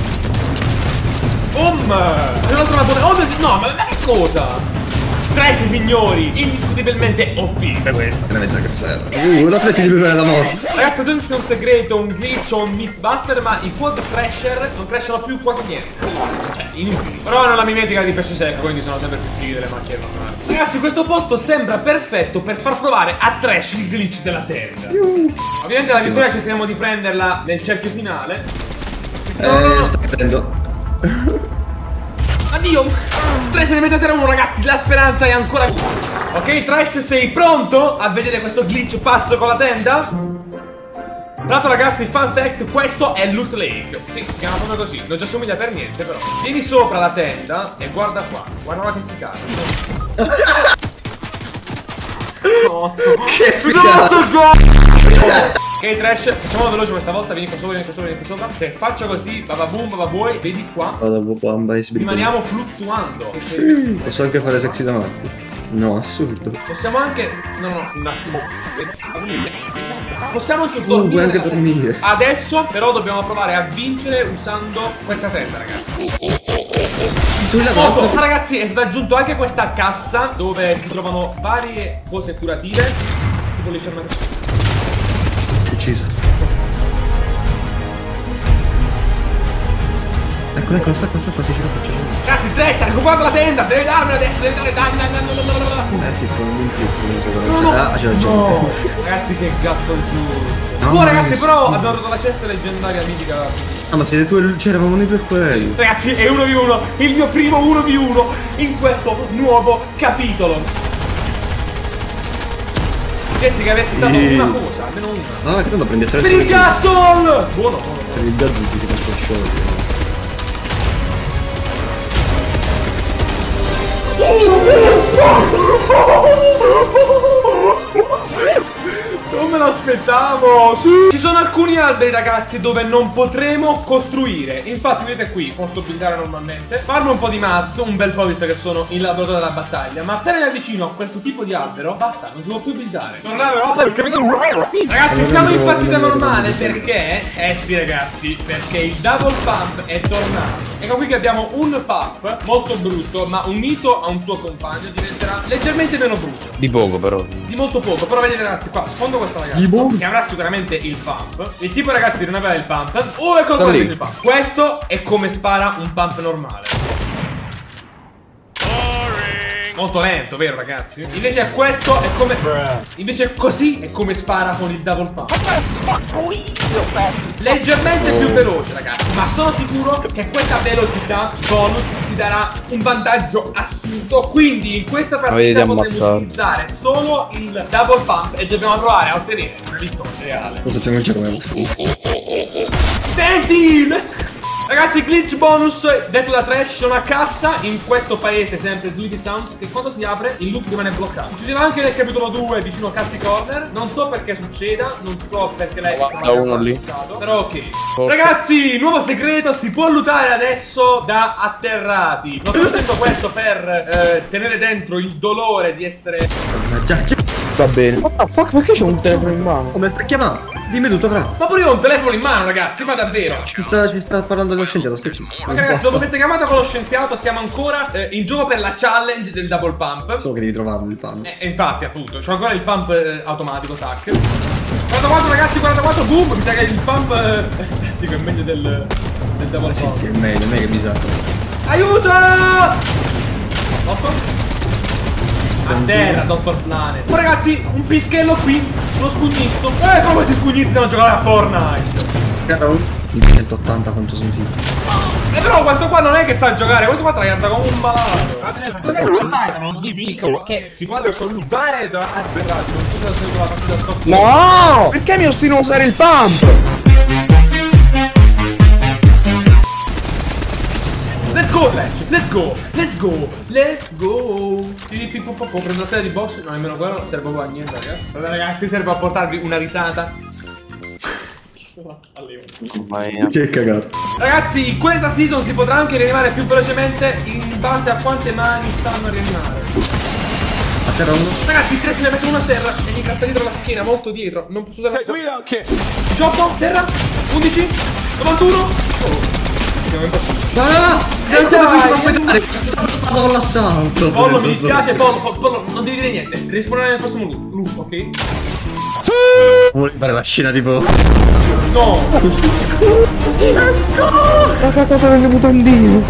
No, ma che cosa? Trash, signori, indiscutibilmente OP per questa.
È una mezza cazzella. La fetta di bere da morte.
Ragazzi, non so se è un segreto, un glitch o un mythbuster, ma i quad crasher non crashano più quasi niente. Cioè, inutili. Però hanno la mimetica di pesce secco, quindi sono sempre più fighi delle macchine normali. Ragazzi, questo posto sembra perfetto per far provare a Trash il glitch della tenda. Ovviamente la vittoria cerchiamo di prenderla nel cerchio finale.
Sta cadendo.
Addio! Trash ne mette a terra uno, ragazzi, la speranza è ancora. Ok, Trash, sei pronto a vedere questo glitch pazzo con la tenda? Tra l'altro, ragazzi, fun fact, questo è Loot Lake. Sì, si chiama proprio così, non ci assomiglia per niente, però. Vieni sopra la tenda e guarda qua. Guarda che figata.
Che figata!
Ok, Trash, facciamolo veloce questa volta. Vieni qua sopra, vieni qua sopra, vieni qua sopra. Se faccio così, bababum, bababuoi, vedi qua. Rimaniamo fluttuando.
Posso anche fare sexy da matti? No, assurdo.
Possiamo anche. No. Possiamo anche dormire.
Puoi anche dormire.
Adesso, però, dobbiamo provare a vincere usando questa tenda, ragazzi. Ragazzi, è stata aggiunta anche questa cassa dove si trovano varie cose curative. Si può lisciare una persona.
Ucciso. Ecco, sta qua, si ce la faccio.
Ragazzi, Trash, ha recuperato la tenda, deve darmela adesso, dai.
Si stanno in zitto. Ah, c'è ragione.
Ragazzi, che cazzo giusto. Oh, ragazzi, però abbiamo dato la cesta leggendaria mitica.
Ah, ma siete tu, c'eravamo noi per quelli.
Ragazzi, è 1v1, il mio primo 1v1 in questo nuovo capitolo. Jessica, avessi dato una cosa, almeno una.
Ah, che tanto prendi a tre.
Per il Gazzol! Buono.
Per il Gazzol ti faccio sciogliere.
Non me l'aspettavo. Sì. Ci sono alcuni alberi, ragazzi, dove non potremo costruire. Infatti, vedete qui, posso buildare normalmente, farmi un po' di mazzo, un bel po', visto che sono in laboratorio della battaglia. Ma appena mi avvicino a questo tipo di albero, basta, non si può più buildare. Ragazzi, siamo in partita normale perché sì, ragazzi, perché il double pump è tornato. Ecco qui che abbiamo un pump molto brutto, ma unito a un suo compagno diventerà leggermente meno brutto.
Di poco, però.
Di molto poco. Però vedete, ragazzi, qua sfondo questo ragazzo che avrà sicuramente il pump. Il tipo, ragazzi, non aveva il pump. Oh, ecco qua il pump. Questo è come spara un pump normale. Molto lento, vero, ragazzi? Invece questo è come. Invece così è come spara con il double pump. Leggermente più veloce, ragazzi. Ma sono sicuro che questa velocità bonus ci darà un vantaggio assurdo. Quindi in questa partita potremo utilizzare solo il double pump e dobbiamo provare a ottenere una vittoria reale.
Lo sappiamo già come.
Senti, ragazzi, glitch bonus detto da Trash, c'è una cassa in questo paese, sempre Sleepy Sounds, che quando si apre il loop rimane bloccato. Succedeva anche nel capitolo 2 vicino a Catty Corner. Non so perché succeda, non so perché lei
da uno lì.
Però ok. Ragazzi, nuovo segreto, si può lootare adesso da atterrati. Non sto facendo questo per tenere dentro il dolore di essere.
Va bene.
What the fuck, perché c'è un telefono in mano?
Come sta chiamando? Dimmi tutto, fra.
Ma pure io ho un telefono in mano, ragazzi, ma davvero.
Ci sta parlando dello scienziato, stai zitto.
Ok, ragazzi, dopo questa chiamata con lo scienziato siamo ancora in gioco per la challenge del double pump.
So che devi trovarlo il pump.
Infatti, appunto, c'ho ancora il pump automatico, tac. 44, ragazzi, 44, boom. Mi sa che il pump dico, è meglio del double pump.
Sì, è meglio, non è che bisogna.
Aiuto! 8. A terra, Dottor Planet. Oh, ragazzi, un pischello qui, uno scugnizzo. Come questi scugnizi devono giocare a Fortnite?
Il 180 quanto sono figo.
Però questo qua non è che sa giocare, questo qua tryharda come un malato. Non vi dico che si può colludare da atterrati. Non so se ho la partita.
No! Perché mi ostino a usare il pump?
Let's go, Flash. Let's go. Let's go. Let's go. Prendo la serie di boss. No, nemmeno quello. Serve proprio a niente, ragazzi. Allora, ragazzi, serve a portarvi una risata.
Che cagato.
Ragazzi, in questa season si potrà anche rianimare più velocemente in base a quante mani stanno a rianimare.
A terra uno.
Ragazzi, il 3 se ne è messo uno a terra e mi gratta dietro la schiena, molto dietro. Non posso usare. 18, terra, 11, 91.
No, come si fa a fare? Spada con l'assalto.
Pollo, mi dispiace, Pollo, non devi dire niente. Rispawnare nel prossimo loop, ok?
Vuoi fare la scena tipo...
No!
La cacata nelle mutandine.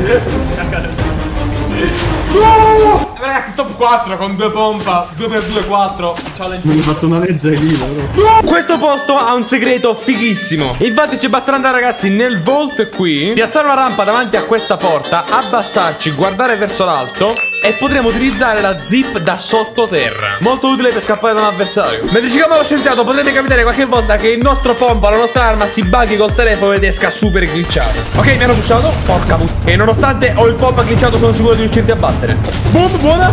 No! Ragazzi, top 4 con 2 pompa, 2x2, 4. Challenge.
Mi hai fatto una mezza lì, bro.
Questo posto ha un segreto fighissimo. Infatti ci basterà andare, ragazzi, nel vault qui, piazzare una rampa davanti a questa porta, abbassarci, guardare verso l'alto e potremo utilizzare la zip da sottoterra. Molto utile per scappare da un avversario. Mentre ci chiama lo scienziato, potrebbe capitare qualche volta che il nostro pompa, la nostra arma, si bughi col telefono ed esca super glitchato. Ok, mi hanno pushato. Porca puttana. E nonostante ho il pompa glitchato, sono sicuro di riuscirti a battere. Boom, buona.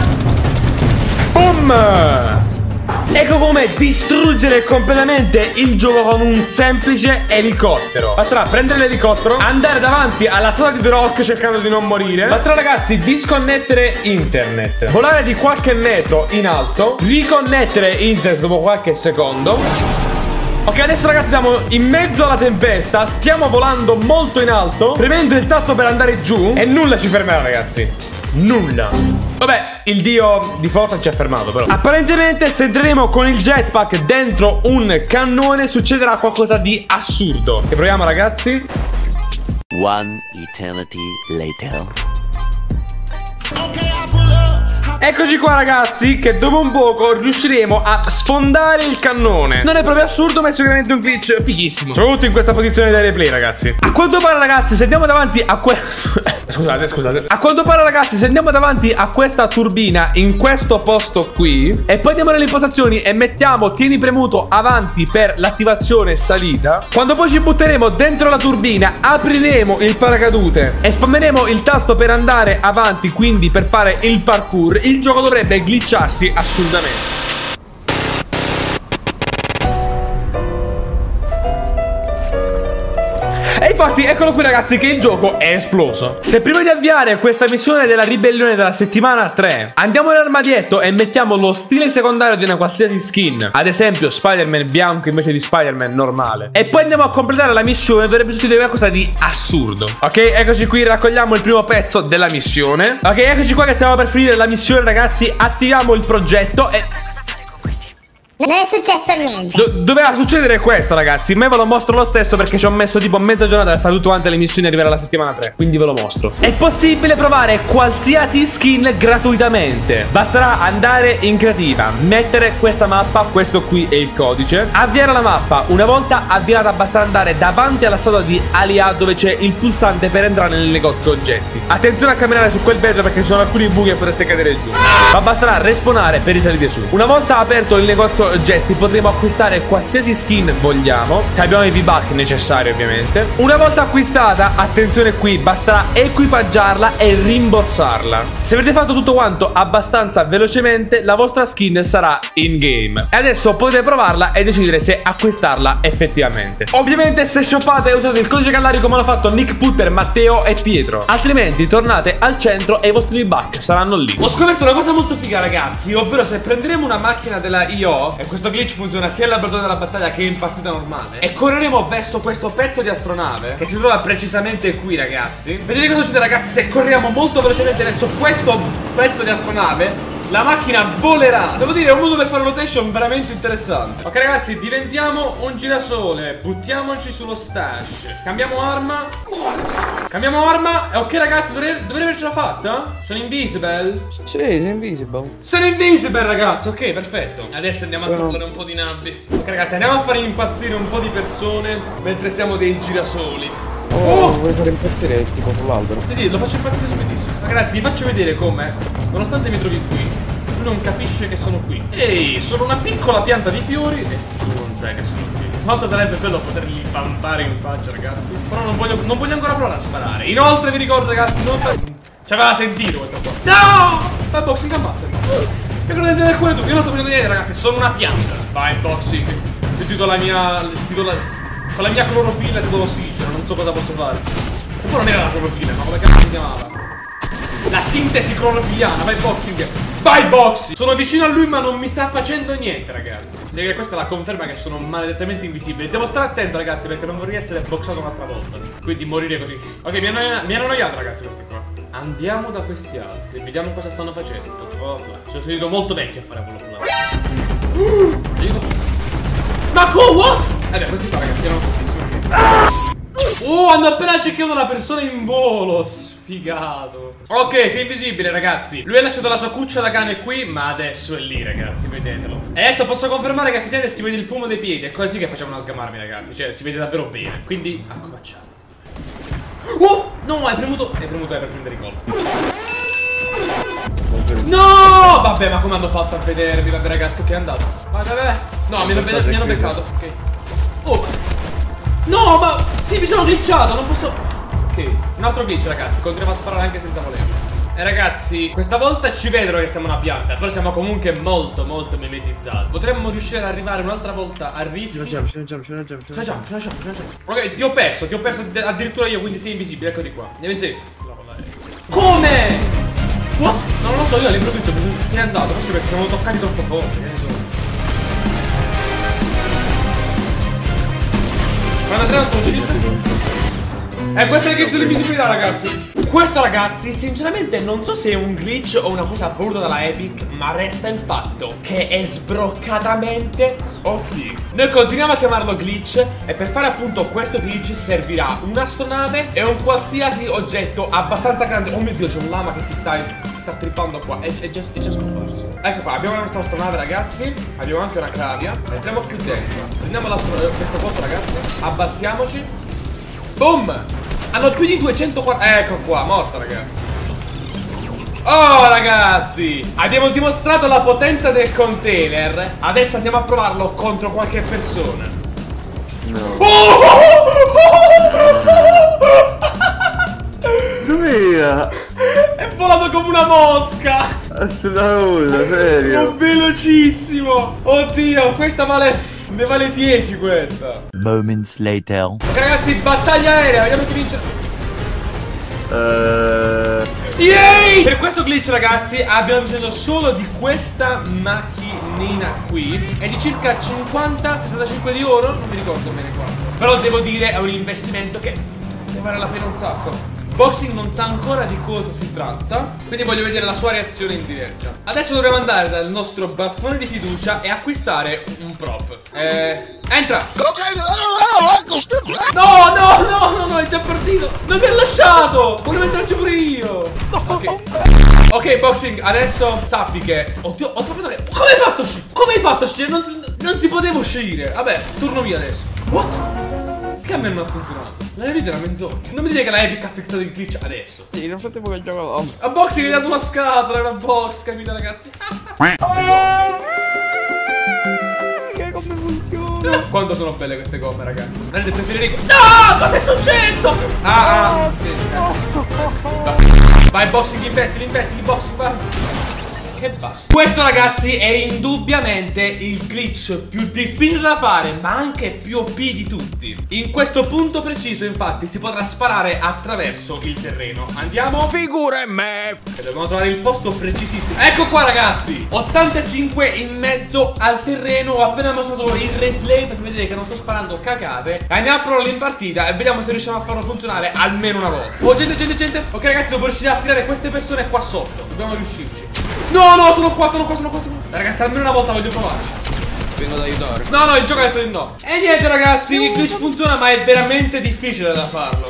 Boom. Ecco come distruggere completamente il gioco con un semplice elicottero. Basterà prendere l'elicottero, andare davanti alla strada di The Rock cercando di non morire. Basterà, ragazzi, disconnettere internet, volare di qualche metro in alto, riconnettere internet dopo qualche secondo. Ok, adesso, ragazzi, siamo in mezzo alla tempesta, stiamo volando molto in alto, premendo il tasto per andare giù e nulla ci fermerà, ragazzi. Nulla. Vabbè, il dio di forza ci ha fermato, però. Apparentemente, se entreremo con il jetpack dentro un cannone, succederà qualcosa di assurdo. Che proviamo, ragazzi.
One eternity later.
Eccoci qua, ragazzi, che dopo un poco riusciremo a sfondare il cannone. Non è proprio assurdo, ma è sicuramente un glitch fighissimo, soprattutto in questa posizione dei replay, ragazzi. A quanto pare, ragazzi, se andiamo davanti a Scusate. A quanto pare, ragazzi, se andiamo davanti a questa turbina in questo posto qui e poi andiamo nelle impostazioni e mettiamo tieni premuto avanti per l'attivazione salita, quando poi ci butteremo dentro la turbina, apriremo il paracadute e spammeremo il tasto per andare avanti, quindi per fare il parkour, il gioco dovrebbe glitcharsi assolutamente. E infatti eccolo qui, ragazzi, che il gioco è esploso. Se prima di avviare questa missione della ribellione della settimana 3 andiamo nell'armadietto e mettiamo lo stile secondario di una qualsiasi skin, ad esempio Spider-Man bianco invece di Spider-Man normale, e poi andiamo a completare la missione, dovrebbe succedere qualcosa di assurdo. Ok, eccoci qui, raccogliamo il primo pezzo della missione. Ok, eccoci qua che stiamo per finire la missione, ragazzi. Attiviamo il progetto e...
non è successo niente.
Doveva succedere questo, ragazzi, ma ve lo mostro lo stesso perché ci ho messo tipo mezza giornata per fare tutto quante le missioni e arrivare alla settimana 3. Quindi ve lo mostro. È possibile provare qualsiasi skin gratuitamente. Basterà andare in creativa, mettere questa mappa, questo qui è il codice, avviare la mappa. Una volta avviata basterà andare davanti alla statua di Alia dove c'è il pulsante per entrare nel negozio oggetti. Attenzione a camminare su quel vetro perché ci sono alcuni buchi e potreste cadere giù. Ma basterà respawnare per risalire su. Una volta aperto il negozio oggetti potremo acquistare qualsiasi skin vogliamo, se abbiamo i V-Buck necessari, ovviamente. Una volta acquistata, attenzione qui, basterà equipaggiarla e rimborsarla. Se avete fatto tutto quanto abbastanza velocemente, la vostra skin sarà in game e adesso potete provarla e decidere se acquistarla effettivamente. Ovviamente se shoppate usate il codice Callari come hanno fatto Nick, Putter, Matteo e Pietro, altrimenti tornate al centro e i vostri V-Buck saranno lì. Ho scoperto una cosa molto figa, ragazzi, ovvero se prenderemo una macchina della IO, e questo glitch funziona sia in laboratorio della battaglia che in partita normale, e correremo verso questo pezzo di astronave che si trova precisamente qui, ragazzi. Vedete cosa succede, ragazzi, se corriamo molto velocemente verso questo pezzo di astronave? La macchina volerà. Devo dire, è un modo per fare rotation veramente interessante. Ok, ragazzi, diventiamo un girasole. Buttiamoci sullo stash. Cambiamo arma. Ok, ragazzi, dovrei avercela fatta. Sono invisible.
Sì, sei invisible.
Sono invisible, ragazzi. Ok, perfetto. Adesso andiamo a trollare un po' di nabbi. Ok, ragazzi, andiamo a fare impazzire un po' di persone mentre siamo dei girasoli.
Vuoi fare impazzire tipo sull'albero?
Sì, lo faccio impazzire subitissimo. Ragazzi, vi faccio vedere come, nonostante mi trovi qui,
non capisce che sono qui. Ehi, sono una piccola pianta di fiori e tu non sai che sono qui. Quanto sarebbe bello poterli vampare in faccia, ragazzi. Però non voglio ancora provare a sparare. Inoltre vi ricordo, ragazzi, ci aveva sentito questo qua. No! Vai boxing, ammazzami. Che cosa devi nel cuore tu? Io non sto facendo niente, ragazzi, sono una pianta. Vai boxing. Io ti do la mia... con la mia clorofilla ti do l'ossigeno, non so cosa posso fare. Un po' non era la clorofilla, ma come cazzo si chiamava? La sintesi clorofiliana, vai boxing. Vai boxing. Sono vicino a lui ma non mi sta facendo niente, ragazzi. Direi che questa è la conferma che sono maledettamente invisibile. Devo stare attento, ragazzi, perché non vorrei essere boxato un'altra volta. Quindi morire così. Ok, mi hanno annoiato, ragazzi, questi qua. Andiamo da questi altri, vediamo cosa stanno facendo. Oh, sono sentito molto vecchio a fare quello là. Aiuto. Ma what? Beh, questi qua, ragazzi, erano fortissimi. Oh, hanno appena cercato una persona in volo. Sfigato. Ok, sei invisibile, ragazzi. Lui ha lasciato la sua cuccia da cane qui, ma adesso è lì, ragazzi, vedetelo. E adesso posso confermare che effettivamente si vede il fumo dei piedi. È così che facciamo a sgamarmi, ragazzi. Cioè, si vede davvero bene. Quindi, accovacciamo. Oh! No, hai premuto per prendere i colpi. No! Vabbè, ma come hanno fatto a vedermi? Vabbè, ragazzi, che è andato? Vabbè. No, mi hanno beccato. Ok. Oh! No, ma sì, mi sono glitchato, non posso... Ok, un altro glitch, ragazzi. Continuiamo a sparare anche senza volerlo. E ragazzi, questa volta ci vedono che siamo una pianta, però siamo comunque molto mimetizzati. Potremmo riuscire ad arrivare un'altra volta a rischi.
C'è una jump.
Ok, ti ho perso addirittura io, quindi sei invisibile, eccoti qua. Andiamo in safe. Come? What? No, non lo so, io all'improvviso se n'è andato, forse perché siamo toccati troppo forte. Quando andremo a shield. Questa è il glitch dell'invisibilità, ragazzi. Questo, ragazzi, sinceramente non so se è un glitch o una cosa voluta dalla Epic, ma resta il fatto che è sbroccatamente OP. Noi continuiamo a chiamarlo glitch e per fare appunto questo glitch servirà un'astronave e un qualsiasi oggetto abbastanza grande. Oh mio Dio, c'è un lama che si sta trippando qua. È già scomparso. Ecco qua, abbiamo la nostra astronave, ragazzi. Abbiamo anche una cavia. Entriamo qui dentro. Prendiamo questo posto, ragazzi. Abbassiamoci. Boom! Hanno più di 240. Ecco qua, morta, ragazzi. Oh, ragazzi, abbiamo dimostrato la potenza del container. Adesso andiamo a provarlo contro qualche persona.
No.
Dov'era? È volato come una mosca.
Assolutamente, serio.
Oh, velocissimo. Oddio, questa ne vale 10 questa.
Moments later.
Ok, ragazzi, battaglia aerea, vediamo chi vince. Yay! Per questo glitch, ragazzi, abbiamo bisogno solo di questa macchinina qui. È di circa 50-75 di oro, non mi ricordo bene quanto. Però devo dire è un investimento che ne vale la pena un sacco. Boxing non sa ancora di cosa si tratta, quindi voglio vedere la sua reazione in diretta. Adesso dovremo andare dal nostro baffone di fiducia e acquistare un prop. Entra! No, è già partito! Non mi ha lasciato! Volevo entrarci pure io! Ok, Boxing, adesso sappi che... Oddio, ho trovato che... Come hai fatto a uscire? Come hai fatto a uscire? Non si poteva uscire! Vabbè, turno via adesso. What? Che a me non ha funzionato? La mia vita è una menzogna. Non mi dire che la Epic ha fissato il glitch adesso.
Sì, nel frattempo che giocavo.
A Boxing gli hai dato una scatola, una box, capite, ragazzi?
Che come funziona?
Quanto sono belle queste gomme, ragazzi. Vedete, preferirei... No! Cosa è successo? Sì. Vai, Boxing, investi, Boxing, vai. Che basta. Questo, ragazzi, è indubbiamente il glitch più difficile da fare, ma anche più OP di tutti. In questo punto preciso, infatti, si potrà sparare attraverso il terreno. Andiamo. Figura in me. E dobbiamo trovare il posto precisissimo. Ecco qua, ragazzi, 85 in mezzo al terreno. Ho appena mostrato il replay per vedere che non sto sparando cagate. Andiamo a provarlo in partita e vediamo se riusciamo a farlo funzionare almeno una volta. Oh, gente. Ok, ragazzi, devo riuscire a tirare queste persone qua sotto. Dobbiamo riuscirci. No, sono qua. Ragazzi, almeno una volta voglio provarci.
Vengo ad aiutare.
No, il gioco ha detto di no. E niente, ragazzi, il glitch funziona, ma è veramente difficile da farlo.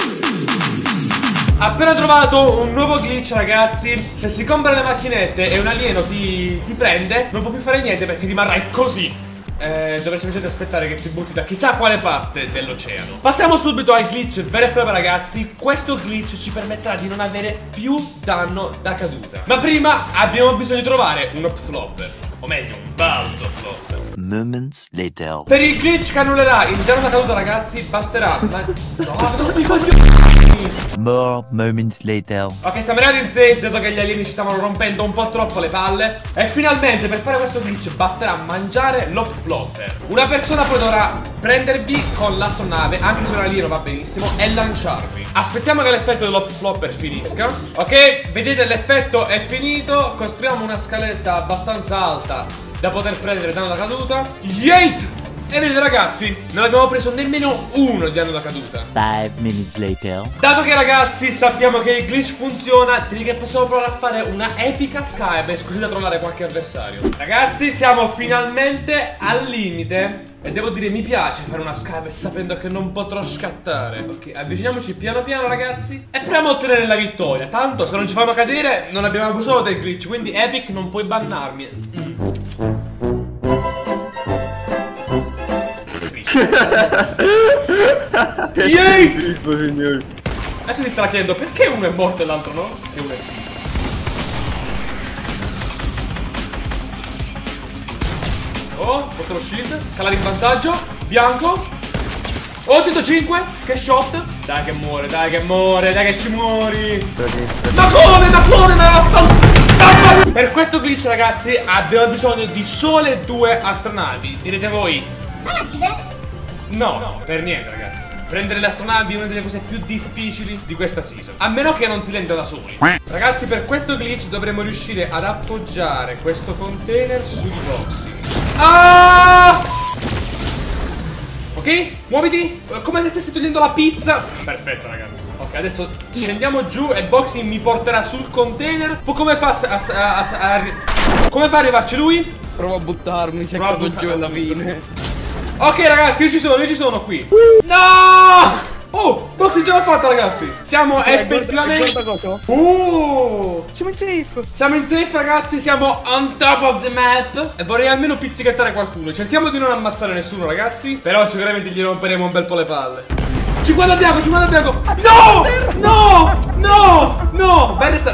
Appena trovato un nuovo glitch, ragazzi. Se si compra le macchinette e un alieno ti prende, non può più fare niente perché rimarrai così. dovrei semplicemente aspettare che ti butti da chissà quale parte dell'oceano. Passiamo subito al glitch vero e proprio, ragazzi. Questo glitch ci permetterà di non avere più danno da caduta. Ma prima abbiamo bisogno di trovare un hop flopper, o meglio un balzo flopper.
Moments later.
Per il glitch che annullerà il danno da caduta, ragazzi, basterà no, non mi voglio.
More moments later.
Ok, siamo arrivati in safe, dato che gli alieni ci stavano rompendo un po' troppo le palle. E finalmente per fare questo glitch basterà mangiare l'hop flopper. Una persona poi dovrà prendervi con l'astronave, anche se un alieno va benissimo, e lanciarvi. Aspettiamo che l'effetto dell'hop flopper finisca. Ok, vedete l'effetto è finito. Costruiamo una scaletta abbastanza alta da poter prendere danno da caduta. Yeet! E vedete, ragazzi, non abbiamo preso nemmeno uno di danno da caduta.
5 minutes later.
Dato che, ragazzi, sappiamo che il glitch funziona, direi che possiamo provare a fare una epica skybase, così da trovare qualche avversario. Ragazzi, siamo finalmente al limite. E devo dire, mi piace fare una skybase sapendo che non potrò scattare. Ok, avviciniamoci piano piano, ragazzi, e proviamo a ottenere la vittoria. Tanto, se non ci fanno cadere, non abbiamo abusato del glitch. Quindi, Epic, non puoi bannarmi. Yay! Adesso mi sta chiedendo perché uno è morto e l'altro no? E uno è oh, porto lo shield, calare in vantaggio, bianco. Oh, 105, che shot. Dai che muore, dai che muore, dai che ci muori. Ma come, ma come, ma per questo glitch, ragazzi, abbiamo bisogno di sole 2 astronavi. Direte voi, no, per niente, ragazzi. Prendere le astronavi è una delle cose più difficili di questa season, a meno che non si lenda da soli. Ragazzi, per questo glitch dovremo riuscire ad appoggiare questo container sui boxing. Ah! Ok, muoviti, come se stessi togliendo la pizza. Perfetto, ragazzi. Ok, adesso scendiamo giù e boxing mi porterà sul container. Poi come fa come fa a arrivarci lui?
Provo a buttarmi, si è caduto giù alla fine.
Ok, ragazzi, io ci sono qui. No! Oh, boxing ce l'ho fatta, ragazzi. Siamo effettivamente
siamo in safe.
Siamo in safe, ragazzi. Siamo on top of the map. E vorrei almeno pizzichettare qualcuno. Cerchiamo di non ammazzare nessuno, ragazzi. Però sicuramente gli romperemo un bel po' le palle. 50 bianco, 50 bianco. No! No! No! No!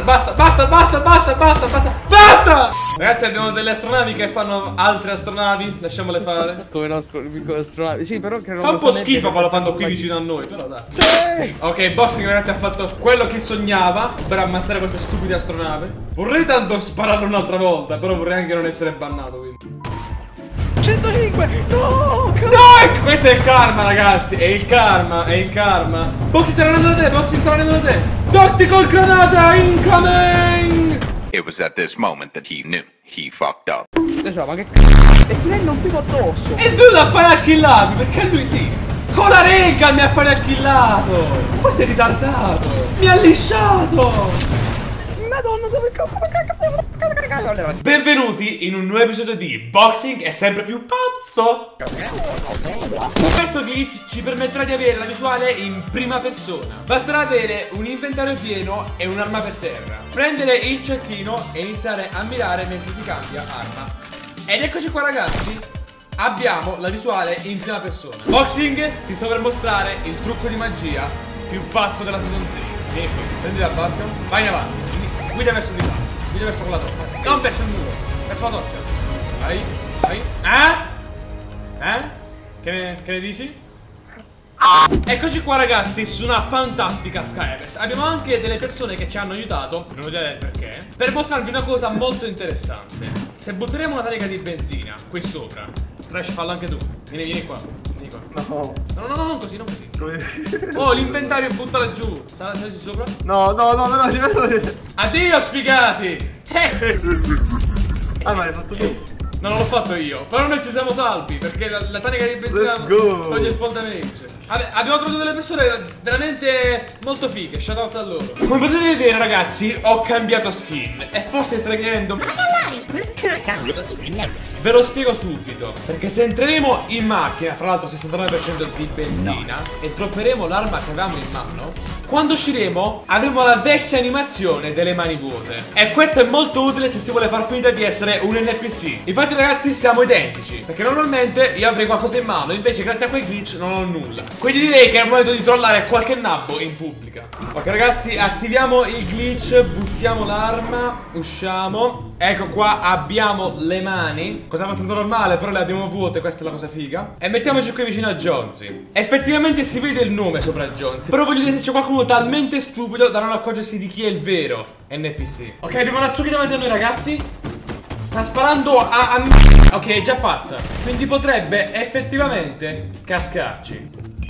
Basta! Ragazzi, abbiamo delle astronavi che fanno altre astronavi. Lasciamole fare.
Come no, piccole astronavi. Sì, però che non
fa un po' schifo quando fanno qui vicino a noi. Però dai. Sì! Ok, boxing, ragazzi, ha fatto quello che sognava per ammazzare queste stupide astronave. Vorrei tanto spararlo un'altra volta, però vorrei anche non essere bannato, quindi.
105! No!
No! Questo è il karma, ragazzi. È il karma, è il karma. Boxing sta venendo da te, boxing sta venendo da te. Tactical granata incoming!
It was at this moment that he knew he fucked up.
Ma che c***o? E ti rende un tipo addosso.
È venuto a fare al killarmi, perché lui sì. Con la rega mi ha fare al killato. Questo è ritardato. Mi ha lisciato.
Madonna, dove
benvenuti in un nuovo episodio di Boxing è sempre più pazzo. Questo glitch ci permetterà di avere la visuale in prima persona. Basterà avere un inventario pieno e un'arma per terra, prendere il cecchino e iniziare a mirare mentre si cambia arma. Ed eccoci qua, ragazzi. Abbiamo la visuale in prima persona. Boxing, ti sto per mostrare il trucco di magia più pazzo della season 6. Vieni qui, prendi la barca, vai in avanti, guida verso di là, guida verso quella torcia, non verso il muro, verso la torcia. Vai, vai. Che ne dici? Eccoci qua, ragazzi, su una fantastica skybase. Abbiamo anche delle persone che ci hanno aiutato, non vedete il perché, per mostrarvi una cosa molto interessante. Se butteremo una tanica di benzina qui sopra, Trash, fallo anche tu. Vieni qua. Vieni qua.
No.
No, non così, non così. Oh, l'inventario buttalo giù. Salci sopra.
No,
Addio, sfigati.
Ah, ma l'hai fatto tu.
No, non l'ho fatto io. Però noi ci siamo salvi, perché la tanica di benzina toglie il fall damage. Abbiamo trovato delle persone veramente molto fighe. Shout out a loro. Come potete vedere, ragazzi, ho cambiato skin. E forse state chiedendo, ma perché? Ve lo spiego subito. Perché se entreremo in macchina, fra l'altro 69% di benzina, e dropperemo l'arma che avevamo in mano, quando usciremo avremo la vecchia animazione delle mani vuote. E questo è molto utile se si vuole far finta di essere un NPC. Infatti ragazzi siamo identici, perché normalmente io avrei qualcosa in mano, invece grazie a quei glitch non ho nulla. Quindi direi che è il momento di trollare qualche nabbo in pubblica. Ok ragazzi, attiviamo il glitch, buttiamo l'arma, usciamo. Ecco qua abbiamo le mani, cosa abbastanza normale, però le abbiamo vuote, questa è la cosa figa. E mettiamoci qui vicino a Jonesy. Effettivamente si vede il nome sopra Jonesy, però voglio dire se c'è qualcuno talmente stupido da non accorgersi di chi è il vero NPC. Ok, abbiamo Natsuki davanti a noi ragazzi. Sta sparando a ok, è già pazza. Quindi potrebbe effettivamente cascarci.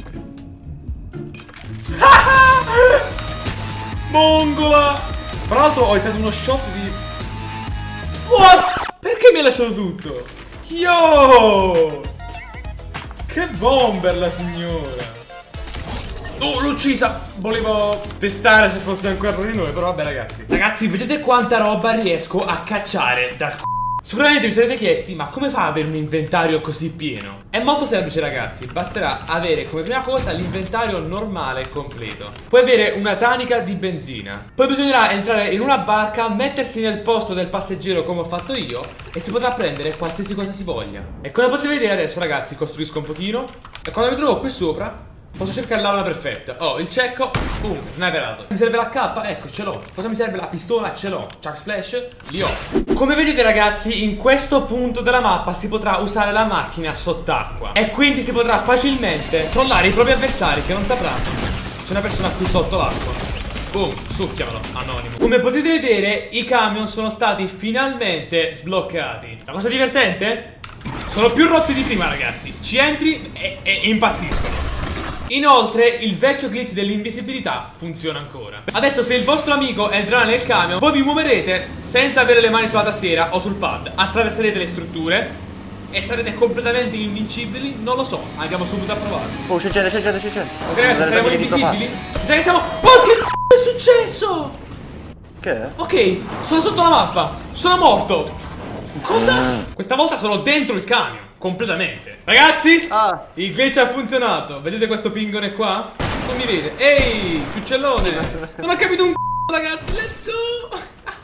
Mongola. Tra l'altro ho evitato uno shot di... What? Perché mi ha lasciato tutto? Yo! Che bomber la signora. Oh, l'ho uccisa. Volevo testare se fosse ancora tra di noi, però vabbè ragazzi. Ragazzi, vedete quanta roba riesco a cacciare dal c***o. Sicuramente vi sarete chiesti, ma come fa ad avere un inventario così pieno? È molto semplice ragazzi, basterà avere come prima cosa l'inventario normale completo. Puoi avere una tanica di benzina. Poi bisognerà entrare in una barca, mettersi nel posto del passeggero come ho fatto io, e si potrà prendere qualsiasi cosa si voglia. E come potete vedere adesso ragazzi, costruisco un pochino, e quando mi trovo qui sopra posso cercare l'arma perfetta. Oh, il cecco, boom, sniperato. Mi serve la K? Ecco, ce l'ho. Cosa mi serve? La pistola? Ce l'ho. Chuck Splash? Li ho. Come vedete ragazzi, in questo punto della mappa si potrà usare la macchina sott'acqua, e quindi si potrà facilmente trollare i propri avversari che non sapranno c'è una persona qui sotto l'acqua. Boom, succhiamolo, anonimo. Come potete vedere, i camion sono stati finalmente sbloccati. La cosa divertente? Sono più rotti di prima ragazzi. Ci entri e impazziscono. Inoltre il vecchio glitch dell'invisibilità funziona ancora. Adesso se il vostro amico entrerà nel camion, voi vi muoverete senza avere le mani sulla tastiera o sul pad. Attraverserete le strutture e sarete completamente invincibili. Non lo so, andiamo subito a provare.
Oh, c'è gente.
Ok ragazzi, saremo invisibili? Mi sa che siamo... Oh, che c***o è successo?
Che è?
Ok, sono sotto la mappa. Sono morto. Cosa? Questa volta sono dentro il camion completamente. Ragazzi, il glitch ha funzionato. Vedete questo pingone qua? Non mi vede. Ehi, ciuccellone. Non ho capito un c***o ragazzi. Let's go.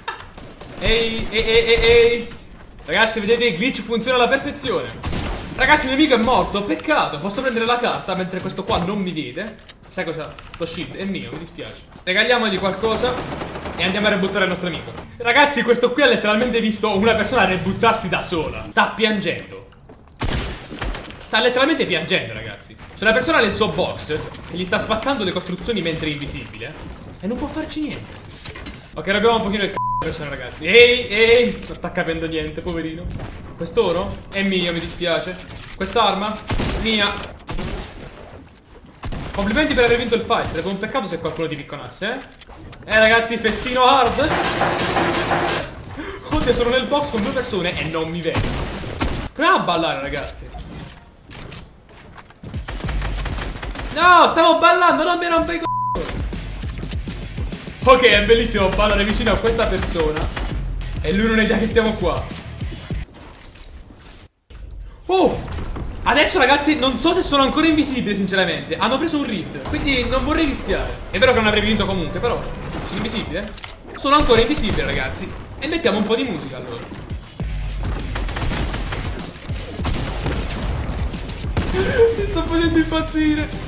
Ehi. Ragazzi, vedete il glitch funziona alla perfezione. Ragazzi, il nemico è morto. Peccato. Posso prendere la carta mentre questo qua non mi vede. Sai cosa? Lo shield è mio, mi dispiace. Regaliamogli qualcosa e andiamo a rebuttare il nostro amico. Ragazzi, questo qui ha letteralmente visto una persona rebuttarsi da sola. Sta piangendo. Sta letteralmente piangendo ragazzi. C'è una persona nel suo box che gli sta spaccando le costruzioni mentre è invisibile e non può farci niente. Ok, abbiamo un pochino il c***o persone ragazzi. Ehi, non sta capendo niente, poverino. Quest'oro è mio, mi dispiace. Quest'arma mia. Complimenti per aver vinto il fight. Sarebbe un peccato se qualcuno ti picconasse, ragazzi, festino hard. Oddio, sono nel box con 2 persone e non mi vedono. Proviamo a ballare ragazzi. No, stavo ballando, non mi rompe i c***o. Ok, è bellissimo ballare vicino a questa persona e lui non è già che stiamo qua. Oh, adesso ragazzi non so se sono ancora invisibile sinceramente. Hanno preso un rift, quindi non vorrei rischiare. È vero che non avrei vinto comunque, però sono invisibile? Sono ancora invisibile ragazzi. E mettiamo un po' di musica allora. Mi sto facendo impazzire.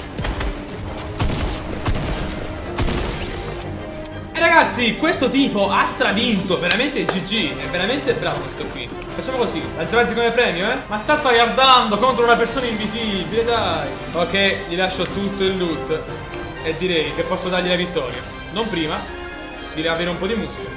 E ragazzi, questo tipo ha stravinto. Veramente GG. È veramente bravo questo qui. Facciamo così, lanciarci come premio, Ma sta tryhardando contro una persona invisibile, dai. Ok, gli lascio tutto il loot e direi che posso dargli la vittoria. Non prima di avere un po' di musica.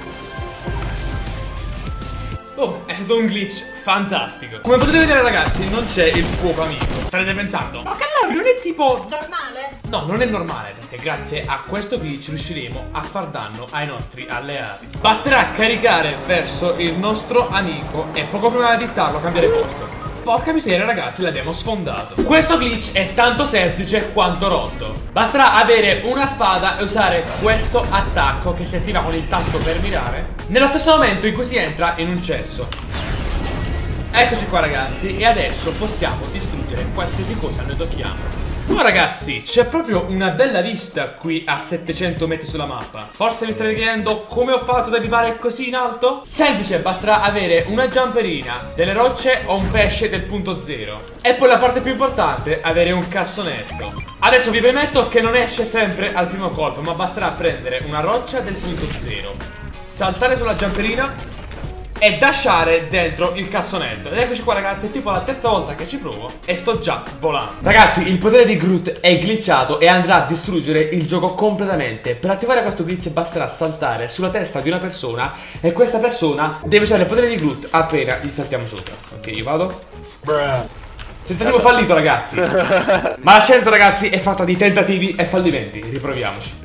Oh, è stato un glitch fantastico. Come potete vedere ragazzi, non c'è il fuoco amico. Starete pensando, ma Calabi non è tipo normale? No, non è normale, perché grazie a questo glitch riusciremo a far danno ai nostri alleati. Basterà caricare verso il nostro amico e poco prima di dittarlo cambiare posto. Porca miseria ragazzi, l'abbiamo sfondato. Questo glitch è tanto semplice quanto rotto. Basterà avere una spada e usare questo attacco che si attiva con il tasto per mirare nello stesso momento in cui si entra in un cesso. Eccoci qua ragazzi, e adesso possiamo distruggere qualsiasi cosa noi tocchiamo. Oh ragazzi, c'è proprio una bella vista qui a 700 metri sulla mappa. Forse vi state chiedendo come ho fatto ad arrivare così in alto? Semplice, basterà avere una giamperina, delle rocce o un pesce del punto zero. E poi la parte più importante, avere un cassonetto. Adesso vi premetto che non esce sempre al primo colpo, ma basterà prendere una roccia del punto zero, saltare sulla giamperina e dasciare dentro il cassonetto. Ed eccoci qua ragazzi, è tipo la terza volta che ci provo e sto già volando. Ragazzi, il potere di Groot è glitchato e andrà a distruggere il gioco completamente. Per attivare questo glitch basterà saltare sulla testa di una persona e questa persona deve usare il potere di Groot appena gli saltiamo sopra. Ok, io vado. Tentativo fallito ragazzi. Ma la scienza ragazzi è fatta di tentativi e fallimenti. Riproviamoci.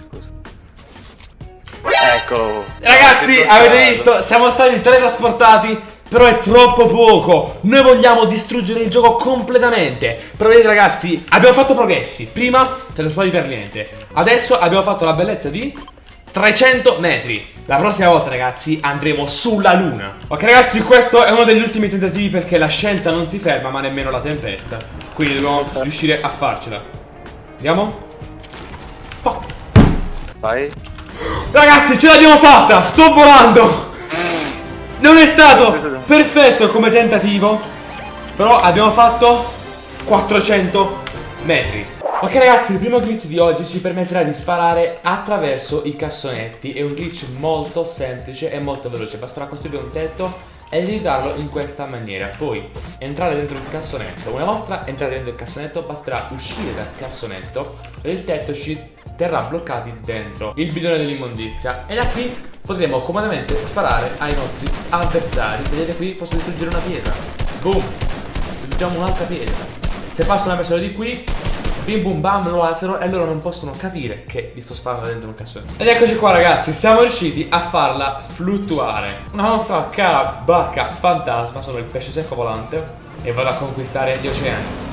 Eccolo.
Ragazzi, avete visto? Siamo stati teletrasportati, però è troppo poco. Noi vogliamo distruggere il gioco completamente. Però vedete ragazzi, abbiamo fatto progressi. Prima teletrasportati per niente. Adesso abbiamo fatto la bellezza di 300 metri. La prossima volta ragazzi andremo sulla luna. Ok ragazzi, questo è uno degli ultimi tentativi perché la scienza non si ferma, ma nemmeno la tempesta. Quindi dobbiamo riuscire a farcela. Andiamo.
Vai.
Ragazzi, ce l'abbiamo fatta! Sto volando! Non è stato perfetto come tentativo, però abbiamo fatto 400 metri. Ok ragazzi, il primo glitch di oggi ci permetterà di sparare attraverso i cassonetti. È un glitch molto semplice e molto veloce. Basterà costruire un tetto e editarlo in questa maniera. Poi entrare dentro il cassonetto. Una volta entrate dentro il cassonetto basterà uscire dal cassonetto e il tetto ci terrà bloccati dentro il bidone dell'immondizia. E da qui potremo comodamente sparare ai nostri avversari. Vedete qui posso distruggere una pietra. Boom. Distruggiamo un'altra pietra. Se passa una persona di qui, bim bum bam, lo lasero e loro non possono capire che gli sto sparando dentro un cassonetto. Ed eccoci qua ragazzi, siamo riusciti a farla fluttuare. Una nostra cara barca fantasma, sono il pesce secco volante e vado a conquistare gli oceani.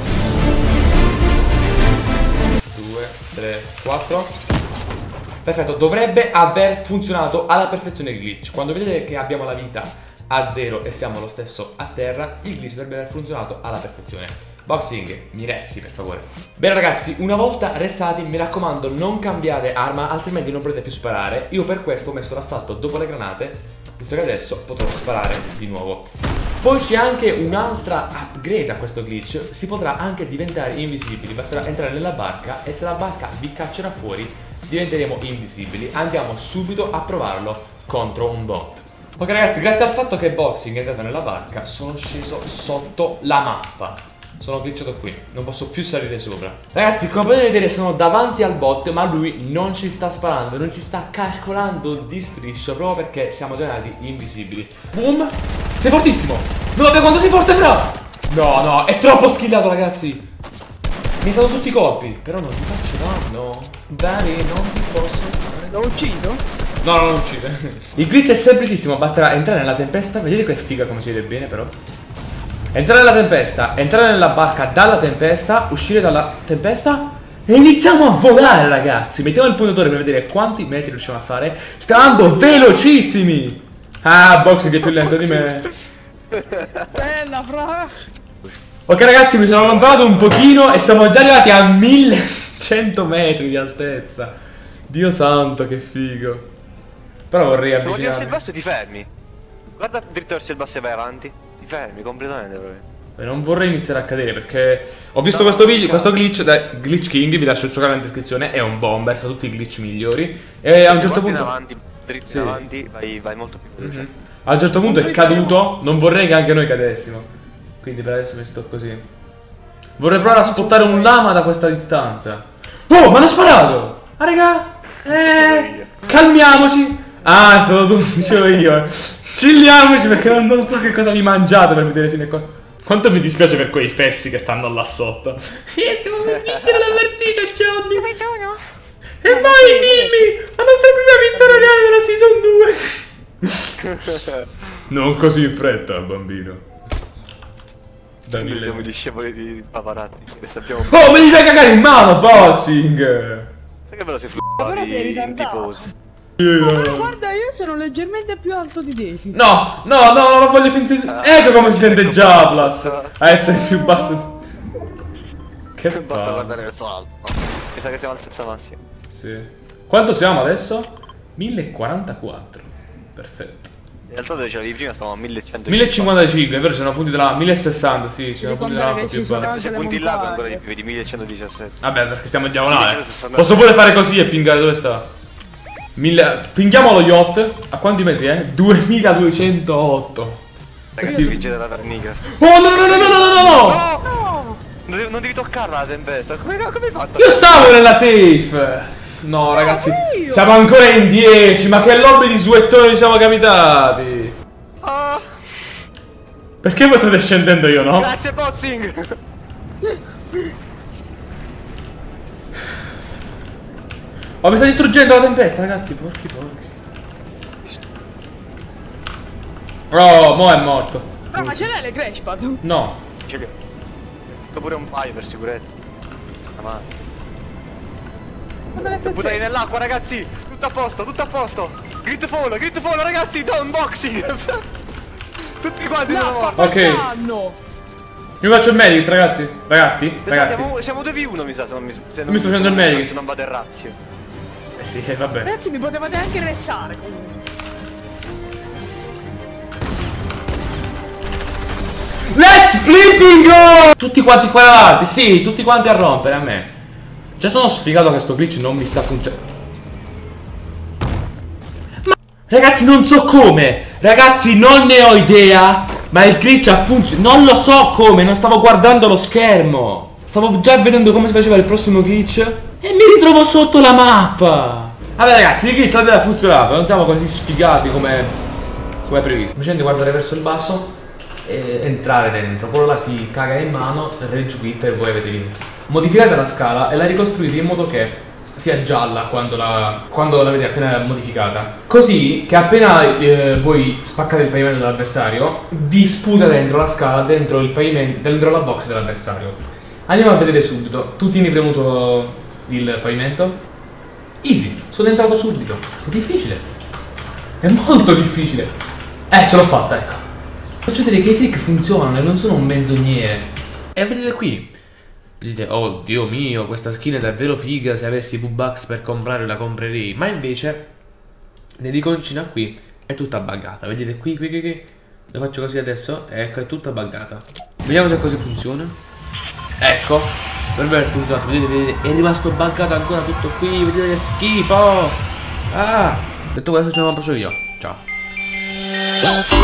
2, 3, 4. Perfetto, dovrebbe aver funzionato alla perfezione il glitch. Quando vedete che abbiamo la vita a 0 e siamo lo stesso a terra, il glitch dovrebbe aver funzionato alla perfezione. Boxing, mi ressi per favore. Bene ragazzi, una volta restati mi raccomando non cambiate arma, altrimenti non potrete più sparare. Io per questo ho messo l'assalto dopo le granate, visto che adesso potrò sparare di nuovo. Poi c'è anche un'altra upgrade a questo glitch. Si potrà anche diventare invisibili. Basterà entrare nella barca e se la barca vi caccerà fuori diventeremo invisibili. Andiamo subito a provarlo contro un bot. Ok ragazzi, grazie al fatto che Boxing è entrato nella barca sono sceso sotto la mappa. Sono glitchato qui, non posso più salire sopra. Ragazzi, come potete vedere sono davanti al bot, ma lui non ci sta sparando, non ci sta calcolando di striscio, proprio perché siamo diventati invisibili. Boom! Sei fortissimo! No, vabbè, quanto sei forte, fra! No, no, è troppo skillato, ragazzi! Mi fanno tutti i colpi, però non ti faccio danno. Dani, non ti posso fare.
Lo uccido?
No, no, non uccide. Il glitch è semplicissimo, basterà entrare nella tempesta. Vedete che figa come si vede bene, però. Entrare nella tempesta, entrare nella barca dalla tempesta, uscire dalla tempesta e iniziamo a volare ragazzi. Mettiamo il puntatore per vedere quanti metri riusciamo a fare. Sta andando velocissimi. Ah, Boxing è più lento di me.
Bella, fra.
Ok ragazzi, mi sono allontanato un pochino e siamo già arrivati a 1100 metri di altezza. Dio santo, che figo. Però vorrei avvicinarmi.
Se guardi verso il basso ti fermi. Guarda dritto verso il basso e vai avanti. Fermi completamente proprio.
Non vorrei iniziare a cadere perché ho visto questo video, questo glitch da Glitch King, vi lascio il suo canale in descrizione, è un bomber, fa tutti i glitch migliori. E a un certo punto
avanti, dritto in avanti, vai molto più veloce.
A un certo punto è caduto, non vorrei che anche noi cadessimo. Quindi per adesso mi sto così. Vorrei provare a spottare un lama da questa distanza. Oh, ma l'ho sparato! Ah raga! Calmiamoci! Ah, è stato tu, dicevo io. Chilliamoci perché non so che cosa vi mangiate per vedere fino a qua. Quanto mi dispiace per quei fessi che stanno là sotto. Devo vincere la partita, Johnny. Dove sono? E vai, dimmi! La nostra prima vittoria della season 2. Non così in fretta, bambino.
Noi siamo i discepoli di Pavarotti. Sappiamo.
Oh, mi fai cagare in mano, Boxing!
Sai che ve lo sei f***ato di tifosi.
Guarda, io sono leggermente più alto di Daisy.
No, non voglio fingere. Ecco come si sente già Plus a essere più basso. Che
basta guardare verso l'alto. Mi sa che siamo all'altezza massima.
Sì. Quanto siamo adesso? 1044. Perfetto.
In realtà dove c'avevi prima stavamo a 1100.
1055, però c'erano punti là. 1060, sì, c'erano punti là un po' più bassi.
Se punti là ancora di più, vedi 1117.
Vabbè, perché stiamo in diagonale.
1160.
Posso pure fare così e pingare dove sta? Pinghiamo lo yacht. A quanti metri, 2208.
Ragazzi, vince della Vernicraft.
Oh no!
Non devi toccarla la tempesta. Come hai fatto?
Io stavo nella safe. No, ragazzi, siamo ancora in 10. Ma che lobby di suettoni siamo capitati? Perché voi state scendendo io, no?
Grazie, Bozzing.
Oh, mi sta distruggendo la tempesta, ragazzi. Porchi. Oh, mo è morto.
Ma ce l'hai le crash pad?
No.
Ce li ho. Metto pure un paio per sicurezza. Buttati nell'acqua, ragazzi. Tutto a posto, tutto a posto. Grid fall, ragazzi. Da unboxing. Tutti quanti sono morti.
Ok. Io faccio il medic, ragazzi.
Siamo 2v1, mi sa. Se non mi sto
facendo il medic.
Se non vado in razio.
Eh sì, vabbè.
Ragazzi, mi potevate anche ressare.
Let's flipping go! Tutti quanti qua davanti, sì, tutti quanti a rompere a me. Già sono sfigato che sto glitch non mi sta funzionando. Ma ragazzi, non so come. Ragazzi, non ne ho idea. Ma il glitch ha funzionato. Non lo so come, non stavo guardando lo schermo. Stavo già vedendo come si faceva il prossimo glitch e mi ritrovo sotto la mappa. Vabbè ragazzi, il glitch aveva funzionato. Non siamo così sfigati come previsto. Semplicemente guardare verso il basso e entrare dentro. Quello là si caga in mano, rage quit e voi avete vinto. Modificate la scala e la ricostruite in modo che sia gialla quando l'avete appena modificata. Così che appena voi spaccate il pavimento dell'avversario, vi sputa dentro la scala, dentro il pavimento, dentro la box dell'avversario. Andiamo a vedere subito. Tu tieni premuto il pavimento. Easy, sono entrato subito. È difficile. È molto difficile. Ce l'ho fatta, ecco. Faccio vedere che i trick funzionano e non sono un menzognere. E vedete qui. Dite, oh Dio mio, questa skin è davvero figa, se avessi V-Bucks per comprare la comprerei. Ma invece, nell'iconcina qui è tutta buggata. Vedete qui. Lo faccio così adesso, ecco, è tutta buggata. Vediamo se così funziona. Ecco, dovrebbe aver funzionato. Vedete, è rimasto buggato ancora tutto qui. Vedete che schifo. Detto questo, ce ne vado io. Ciao.